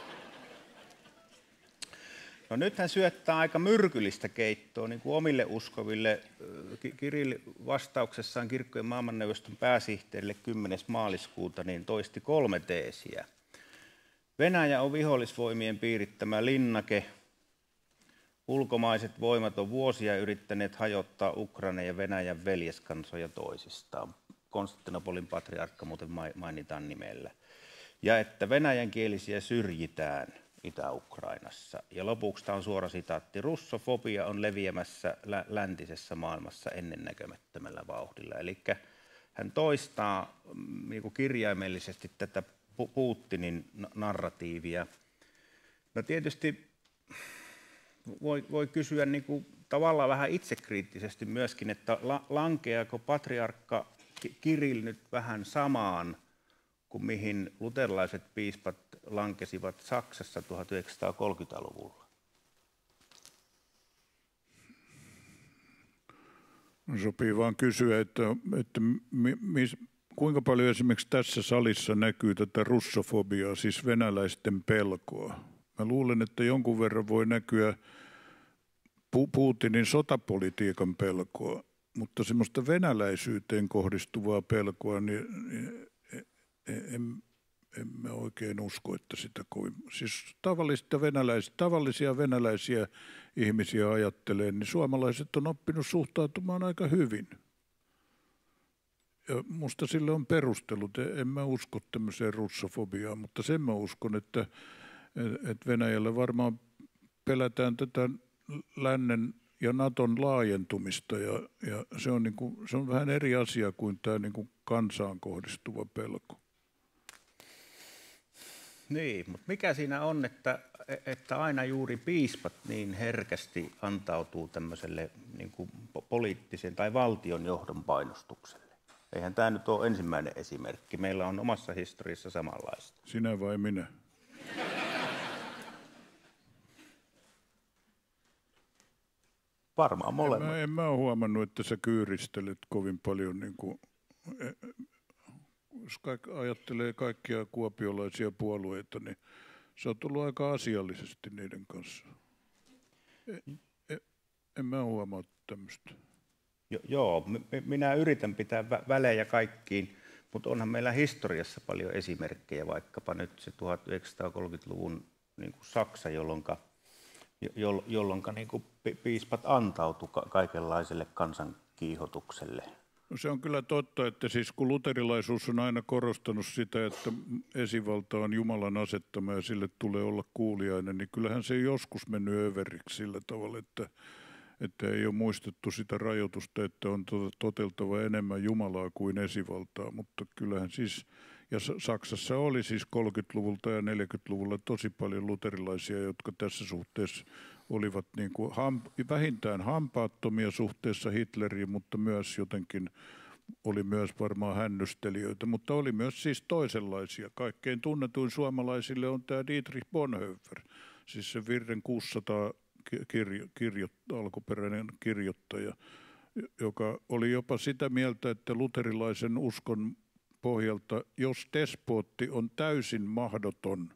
No nyt hän syöttää aika myrkyllistä keittoa niin kuin omille uskoville. Kirill vastauksessaan Kirkkojen maailmanneuvoston pääsihteerille kymmenes maaliskuuta niin toisti kolme teesiä. Venäjä on vihollisvoimien piirittämä linnake. Ulkomaiset voimat on vuosia yrittäneet hajottaa Ukraina ja Venäjän veljeskansoja toisistaan. Konstantinopolin patriarkka muuten mainitaan nimellä. ja että venäjänkielisiä syrjitään Itä-Ukrainassa. Ja lopuksi tämä on suora sitaatti: russofobia on leviämässä lä- läntisessä maailmassa ennennäkemättömällä vauhdilla. Eli hän toistaa mm, niin kuin kirjaimellisesti tätä Putinin narratiivia. No tietysti voi, voi kysyä niin kuin tavallaan vähän itsekriittisesti myöskin, että la, lankeako patriarkka Kirill nyt vähän samaan kuin mihin luterilaiset piispat lankesivat Saksassa tuhatyhdeksänsataakolmekymmentäluvulla? Sopii vaan kysyä, että, että mi, mi, kuinka paljon esimerkiksi tässä salissa näkyy tätä russofobiaa, siis venäläisten pelkoa. Mä luulen, että jonkun verran voi näkyä Putinin sotapolitiikan pelkoa, mutta semmoista venäläisyyteen kohdistuvaa pelkoa, niin en, en mä oikein usko, että sitä kovin... Siis tavallisia venäläisiä, tavallisia venäläisiä ihmisiä ajattelee, niin suomalaiset on oppinut suhtautumaan aika hyvin. Ja musta sille on perustelut. En mä usko tämmöiseen russofobiaan, mutta sen mä uskon, että, että Venäjällä varmaan pelätään tätä lännen ja Naton laajentumista, ja, ja se, on niin kuin, se on vähän eri asia kuin tämä niin kuin kansaan kohdistuva pelko. Niin, mutta mikä siinä on, että, että aina juuri piispat niin herkästi antautuu tämmöiselle niin kuin poliittisen tai valtion johdon painostukselle? Eihän tämä nyt ole ensimmäinen esimerkki. Meillä on omassa historiassa samanlaista. Sinä vai minä? Varmaan molemmat. En mä, en mä ole huomannut, että sä kyyristelet kovin paljon, niin kuin, jos kaik, ajattelee kaikkia kuopiolaisia puolueita, niin sä oot ollut aika asiallisesti niiden kanssa. En, en, en mä huomaa tämmöistä. Jo, joo, minä yritän pitää vä- välejä kaikkiin, mutta onhan meillä historiassa paljon esimerkkejä, vaikkapa nyt se tuhatyhdeksänsataakolmekymmentäluvun niin kuin Saksa, jolloin jo, jolloin niin kuin piispat antautu ka- kaikenlaiselle kansankiihotukselle. No se on kyllä totta, että siis kun luterilaisuus on aina korostanut sitä, että esivalta on Jumalan asettama ja sille tulee olla kuuliainen, niin kyllähän se joskus mennyt överiksi sillä tavalla, että, että ei ole muistettu sitä rajoitusta, että on toteltava enemmän Jumalaa kuin esivaltaa, mutta kyllähän siis, ja Saksassa oli siis kolmekymmentäluvulta ja neljäkymmentäluvulla tosi paljon luterilaisia, jotka tässä suhteessa olivat niin kuin ham, vähintään hampaattomia suhteessa Hitleriin, mutta myös jotenkin oli myös varmaan hännystelijöitä, mutta oli myös siis toisenlaisia. Kaikkein tunnetuin suomalaisille on tämä Dietrich Bonhoeffer, siis se Virren kuusisataa kirjo, kirjo, alkuperäinen kirjoittaja, joka oli jopa sitä mieltä, että luterilaisen uskon pohjalta, jos despootti on täysin mahdoton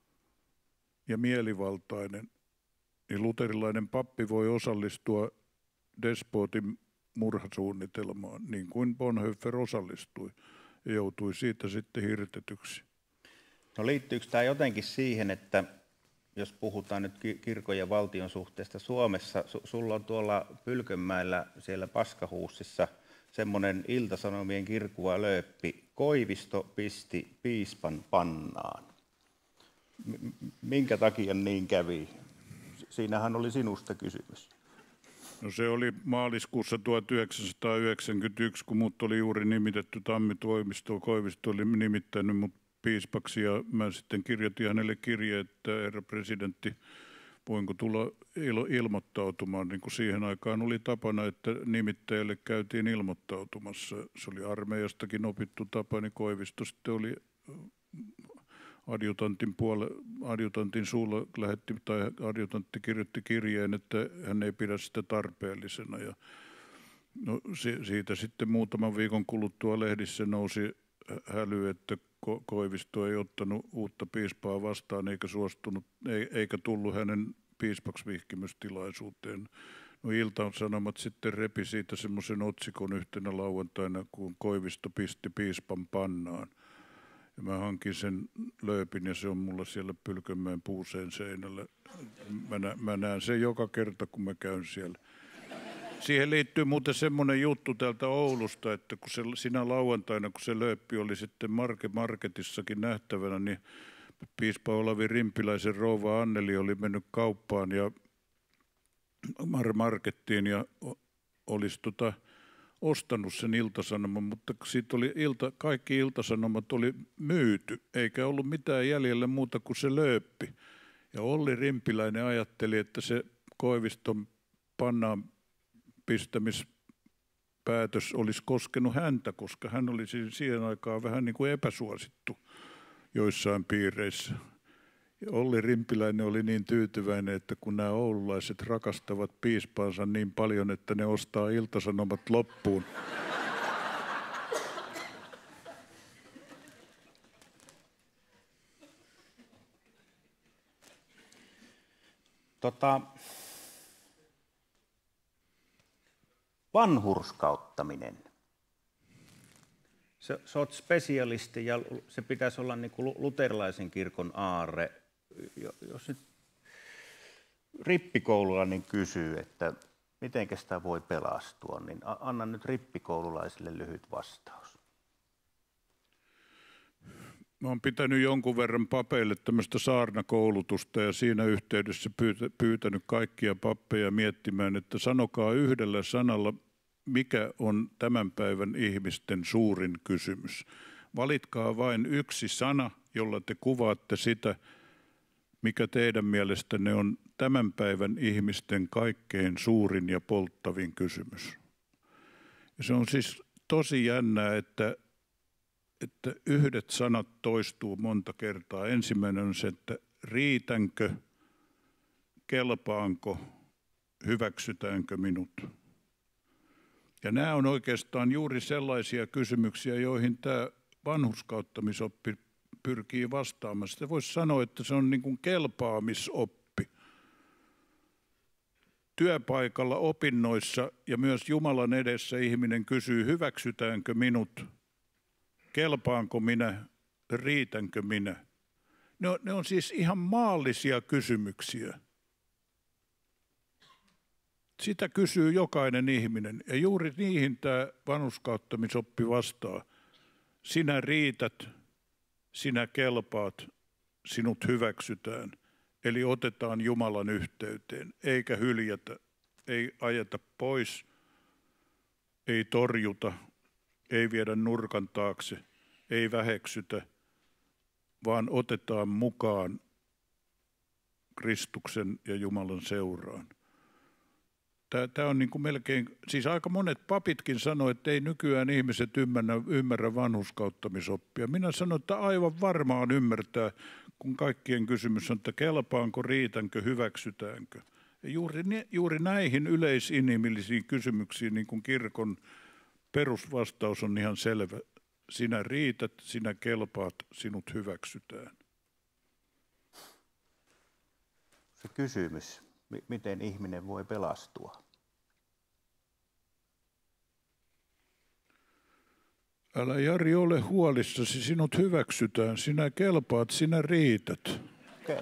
ja mielivaltainen, niin luterilainen pappi voi osallistua despootin murhasuunnitelmaan, niin kuin Bonhoeffer osallistui ja joutui siitä sitten hirtetyksi. No liittyykö tämä jotenkin siihen, että jos puhutaan nyt kirkon ja valtion suhteesta Suomessa, su- sulla on tuolla Pylkönmäellä siellä Paskahuussissa semmoinen Ilta-Sanomien kirkuva lööppi, Koivisto pisti piispan pannaan. M- minkä takia niin kävi? Siinähän oli sinusta kysymys. No se oli maaliskuussa tuhatyhdeksänsataayhdeksänkymmentäyksi, kun mut oli juuri nimitetty Tammi Toimisto. Koivisto oli nimittänyt mut piispaksi ja mä sitten kirjoitin hänelle kirje, että herra presidentti, voinko tulla il- ilmoittautumaan. Niin kuin siihen aikaan oli tapana, että nimittäjälle käytiin ilmoittautumassa. Se oli armeijastakin opittu tapa, niin Koivisto sitten oli adjutantin, puole, adjutantin suulla lähetti, tai adjutantti kirjoitti kirjeen, että hän ei pidä sitä tarpeellisena. Ja no, siitä sitten muutaman viikon kuluttua lehdissä nousi häly, että Koivisto ei ottanut uutta piispaa vastaan eikä suostunut, eikä tullut hänen piispaksi vihkimystilaisuuteen. No Ilta-Sanomat sitten repi siitä semmoisen otsikon yhtenä lauantaina, kun Koivisto pisti piispan pannaan. Ja mä hankin sen lööpin ja se on mulla siellä Pylkönmäen puuseen seinällä. Mä, nä, mä näen sen joka kerta, kun mä käyn siellä. siihen liittyy muuten semmoinen juttu täältä Oulusta, että kun se, sinä lauantaina, kun se lööppi oli sitten Marke Marketissakin nähtävänä, niin piispa Olavi Rimpiläisen rouva Anneli oli mennyt kauppaan ja markettiin ja olisi tota, ostanut sen Ilta-Sanoman, mutta siitä oli ilta, kaikki Ilta-Sanomat oli myyty, eikä ollut mitään jäljellä muuta kuin se lööppi. Ja Olli Rimpiläinen ajatteli, että se Koiviston pannaan pistämispäätös olisi koskenut häntä, koska hän oli siihen aikaan vähän niin kuin epäsuosittu joissain piireissä. Ja Olli Rimpiläinen oli niin tyytyväinen, että kun nämä oululaiset rakastavat piispaansa niin paljon, että ne ostaa Ilta-Sanomat loppuun. Tota, vanhurskauttaminen. Se, se olet spesialisti ja se pitäisi olla niin kuin luterilaisen kirkon aarre. Jos nyt rippikoululainen kysyy, että miten sitä voi pelastua, niin anna nyt rippikoululaisille lyhyt vastaus. Mä oon pitänyt jonkun verran papeille tämmöistä saarnakoulutusta ja siinä yhteydessä pyytänyt kaikkia pappeja miettimään, että sanokaa yhdellä sanalla, mikä on tämän päivän ihmisten suurin kysymys. Valitkaa vain yksi sana, jolla te kuvaatte sitä, mikä teidän mielestänne on tämän päivän ihmisten kaikkein suurin ja polttavin kysymys. Ja se on siis tosi jännää, että että yhdet sanat toistuu monta kertaa. Ensimmäinen on se, että riitänkö, kelpaanko, hyväksytäänkö minut. Ja nämä on oikeastaan juuri sellaisia kysymyksiä, joihin tämä vanhurskauttamisoppi pyrkii vastaamaan. Sitä voisi sanoa, että se on niin kuin kelpaamisoppi. Työpaikalla, opinnoissa ja myös Jumalan edessä ihminen kysyy, hyväksytäänkö minut, kelpaanko minä, riitänkö minä. Ne on, ne on siis ihan maallisia kysymyksiä. Sitä kysyy jokainen ihminen ja juuri niihin tämä vanhurskauttamisoppi vastaa. Sinä riität, sinä kelpaat, sinut hyväksytään. Eli otetaan Jumalan yhteyteen, eikä hyljätä, ei ajeta pois, ei torjuta, ei viedä nurkan taakse, ei väheksytä, vaan otetaan mukaan Kristuksen ja Jumalan seuraan. Tämä on niin kuin melkein, siis aika monet papitkin sanoo, että ei nykyään ihmiset ymmärrä, ymmärrä vanhurskauttamisoppia. Minä sanon, että aivan varmaan ymmärtää, kun kaikkien kysymys on, että kelpaanko, riitänkö, hyväksytäänkö. Ja juuri, juuri näihin yleisinhimillisiin kysymyksiin niin kuin kirkon perusvastaus on ihan selvä. Sinä riität, sinä kelpaat, sinut hyväksytään. Se kysymys, miten ihminen voi pelastua? Älä Jari ole huolissasi, sinut hyväksytään, sinä kelpaat, sinä riität. Okay.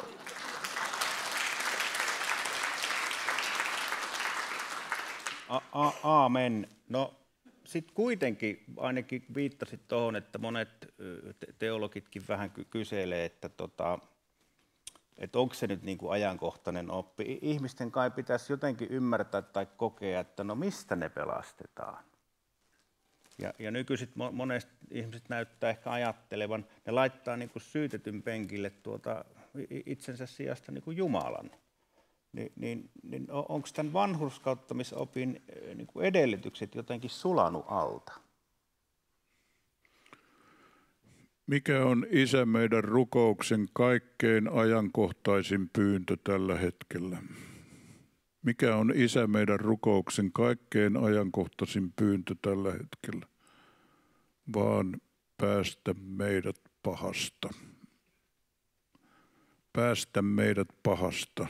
A- a- aamen. No sitten kuitenkin ainakin viittasit tuohon, että monet teologitkin vähän kyselee, että, tota, että onko se nyt niin kuin ajankohtainen oppi. Ihmisten kai pitäisi jotenkin ymmärtää tai kokea, että no mistä ne pelastetaan. Ja, ja nykyiset monet ihmiset näyttää ehkä ajattelevan, ne laittaa niin kuin syytetyn penkille tuota itsensä sijasta niin kuin Jumalan. Ni, niin, niin onko tämän vanhurskauttamisopin niin kuin edellytykset jotenkin sulanut alta? Mikä on Isä meidän rukouksen kaikkein ajankohtaisin pyyntö tällä hetkellä? Mikä on Isä meidän rukouksen kaikkein ajankohtaisin pyyntö tällä hetkellä? Vaan päästä meidät pahasta. Päästä meidät pahasta.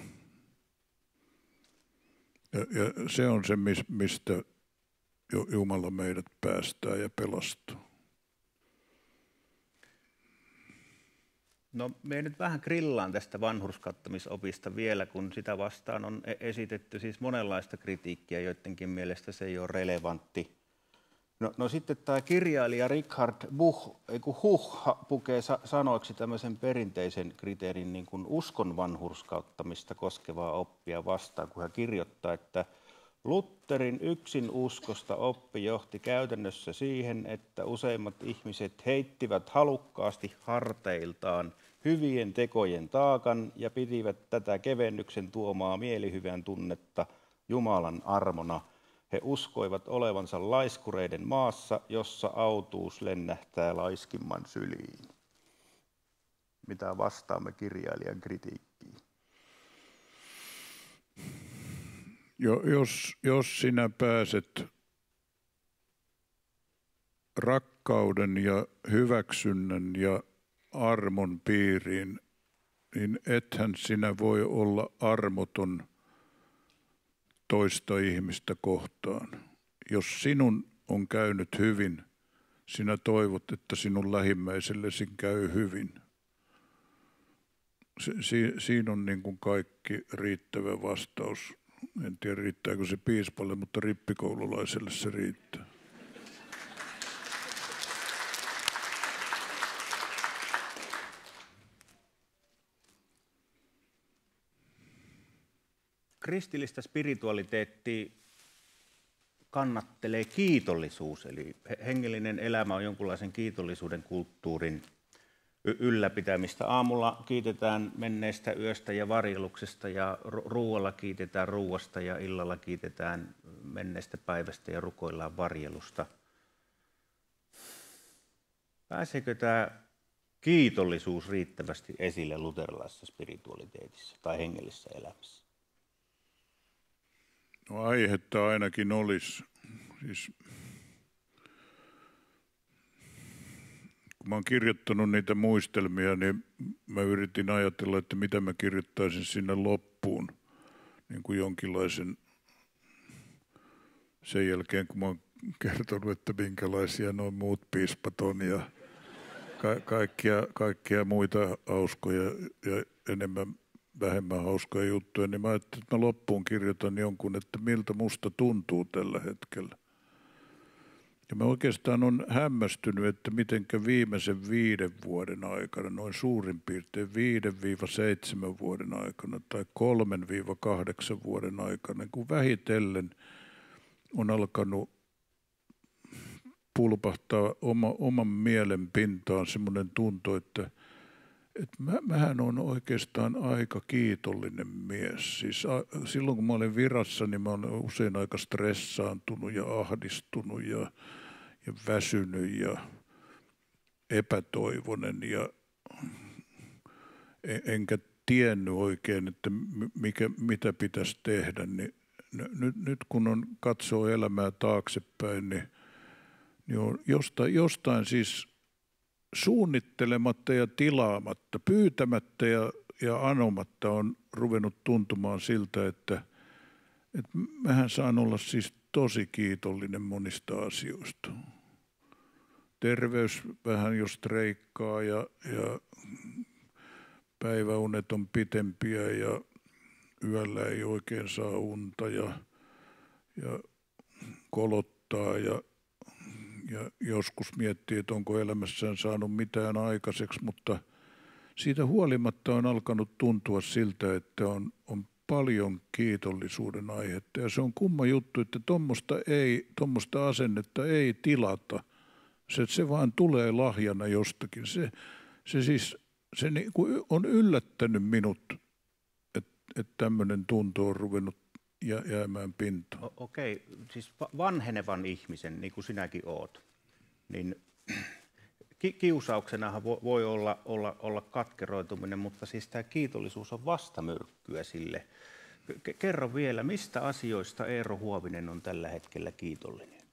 Ja, ja se on se, mistä Jumala meidät päästää ja pelastaa. No me nyt vähän grillaan tästä vanhurskattamisopista vielä, kun sitä vastaan on esitetty siis monenlaista kritiikkiä, joidenkin mielestä se ei ole relevantti. No, no sitten tämä kirjailija Richard Buch, eiku Huch pukee sa- sanoiksi tämmöisen perinteisen kriteerin niin kuin uskon vanhurskauttamista koskevaa oppia vastaan, kun hän kirjoittaa, että Lutherin yksin uskosta oppi johti käytännössä siihen, että useimmat ihmiset heittivät halukkaasti harteiltaan hyvien tekojen taakan ja pitivät tätä kevennyksen tuomaa mielihyvän tunnetta Jumalan armona. He uskoivat olevansa laiskureiden maassa, jossa autuus lennähtää laiskimman syliin. Mitä vastaamme kirjailijan kritiikkiin? Jo, jos, jos sinä pääset rakkauden ja hyväksynnän ja armon piiriin, niin ethän sinä voi olla armoton toista ihmistä kohtaan. Jos sinun on käynyt hyvin, sinä toivot, että sinun lähimmäisellesi käy hyvin. Si- siinä on niin kuin kaikki riittävä vastaus. En tiedä, riittääkö se piispalle, mutta rippikoululaiselle se riittää. Kristillistä spiritualiteettia kannattelee kiitollisuus, eli hengellinen elämä on jonkunlaisen kiitollisuuden kulttuurin ylläpitämistä. Aamulla kiitetään menneestä yöstä ja varjeluksesta ja ruualla kiitetään ruuasta ja illalla kiitetään menneestä päivästä ja rukoillaan varjelusta. Pääseekö tämä kiitollisuus riittävästi esille luterilaisessa spiritualiteetissa tai hengellisessä elämässä? No aihetta ainakin olisi. Siis, kun mä oon kirjoittanut niitä muistelmia, niin mä yritin ajatella, että mitä mä kirjoittaisin sinne loppuun. Niin kuin jonkinlaisen, sen jälkeen kun mä oon kertonut, että minkälaisia nuo muut piispat on ja ka- kaikkia, kaikkia muita hauskoja ja enemmän vähemmän hauskoja juttuja, niin mä ajattelin, että mä loppuun kirjoitan jonkun, että miltä musta tuntuu tällä hetkellä. Ja mä oikeastaan on hämmästynyt, että mitenkä viimeisen viiden vuoden aikana, noin suurin piirtein viiden viiva seitsemän vuoden aikana tai kolmen viiva kahdeksan vuoden aikana, kun vähitellen on alkanut pulpahtaa oma, oman mielen pintaan semmoinen tunto, että että mä, mähän on oikeastaan aika kiitollinen mies. Siis a, silloin kun mä olin virassa, niin mä olen usein aika stressaantunut ja ahdistunut ja, ja väsynyt ja epätoivoinen ja en, enkä tiennyt oikein, että mikä, mitä pitäisi tehdä. Niin nyt, nyt kun on katsoo elämää taaksepäin, niin, niin on jostain, jostain siis suunnittelematta ja tilaamatta, pyytämättä ja, ja anomatta on ruvennut tuntumaan siltä, että, että mähän saan olla siis tosi kiitollinen monista asioista. Terveys vähän jo streikkaa ja, ja päiväunet on pitempiä ja yöllä ei oikein saa unta ja, ja kolottaa ja Ja joskus miettii, että onko elämässään saanut mitään aikaiseksi, mutta siitä huolimatta on alkanut tuntua siltä, että on, on paljon kiitollisuuden aihetta. Ja se on kumma juttu, että tuommoista ei, tuommoista asennetta ei tilata. Se, se vaan tulee lahjana jostakin. Se, se siis se niinku on yllättänyt minut, että, että tämmöinen tunto on ruvennut jäämään pintaan. O- Okei, siis vanhenevan ihmisen, niin kuin sinäkin oot, niin ki- kiusauksenahan vo- voi olla, olla, olla katkeroituminen, mutta siis tämä kiitollisuus on vastamyrkkyä sille. K- kerro vielä, mistä asioista Eero Huovinen on tällä hetkellä kiitollinen?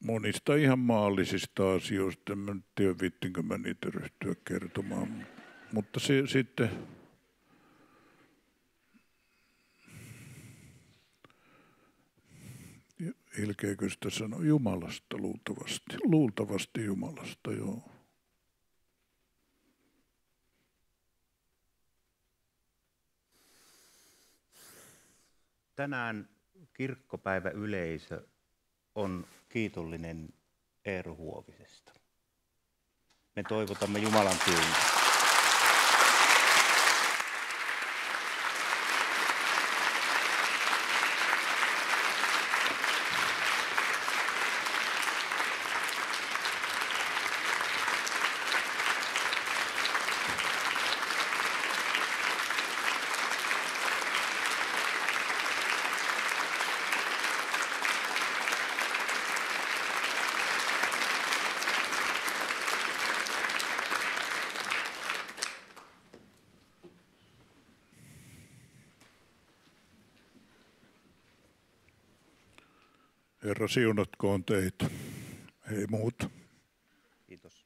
monista ihan maallisista asioista. En nyt tiedä, vittinkö mä niitä ryhtyä kertomaan. Mutta se, sitten ilkeäkö sitä sanoa? Jumalasta luultavasti. Luultavasti Jumalasta, joo. Tänään kirkkopäiväyleisö on kiitollinen Eero Huovisesta. Me toivotamme Jumalan pyyntöä. Herra siunatkoon teitä. Ei muuta. Kiitos.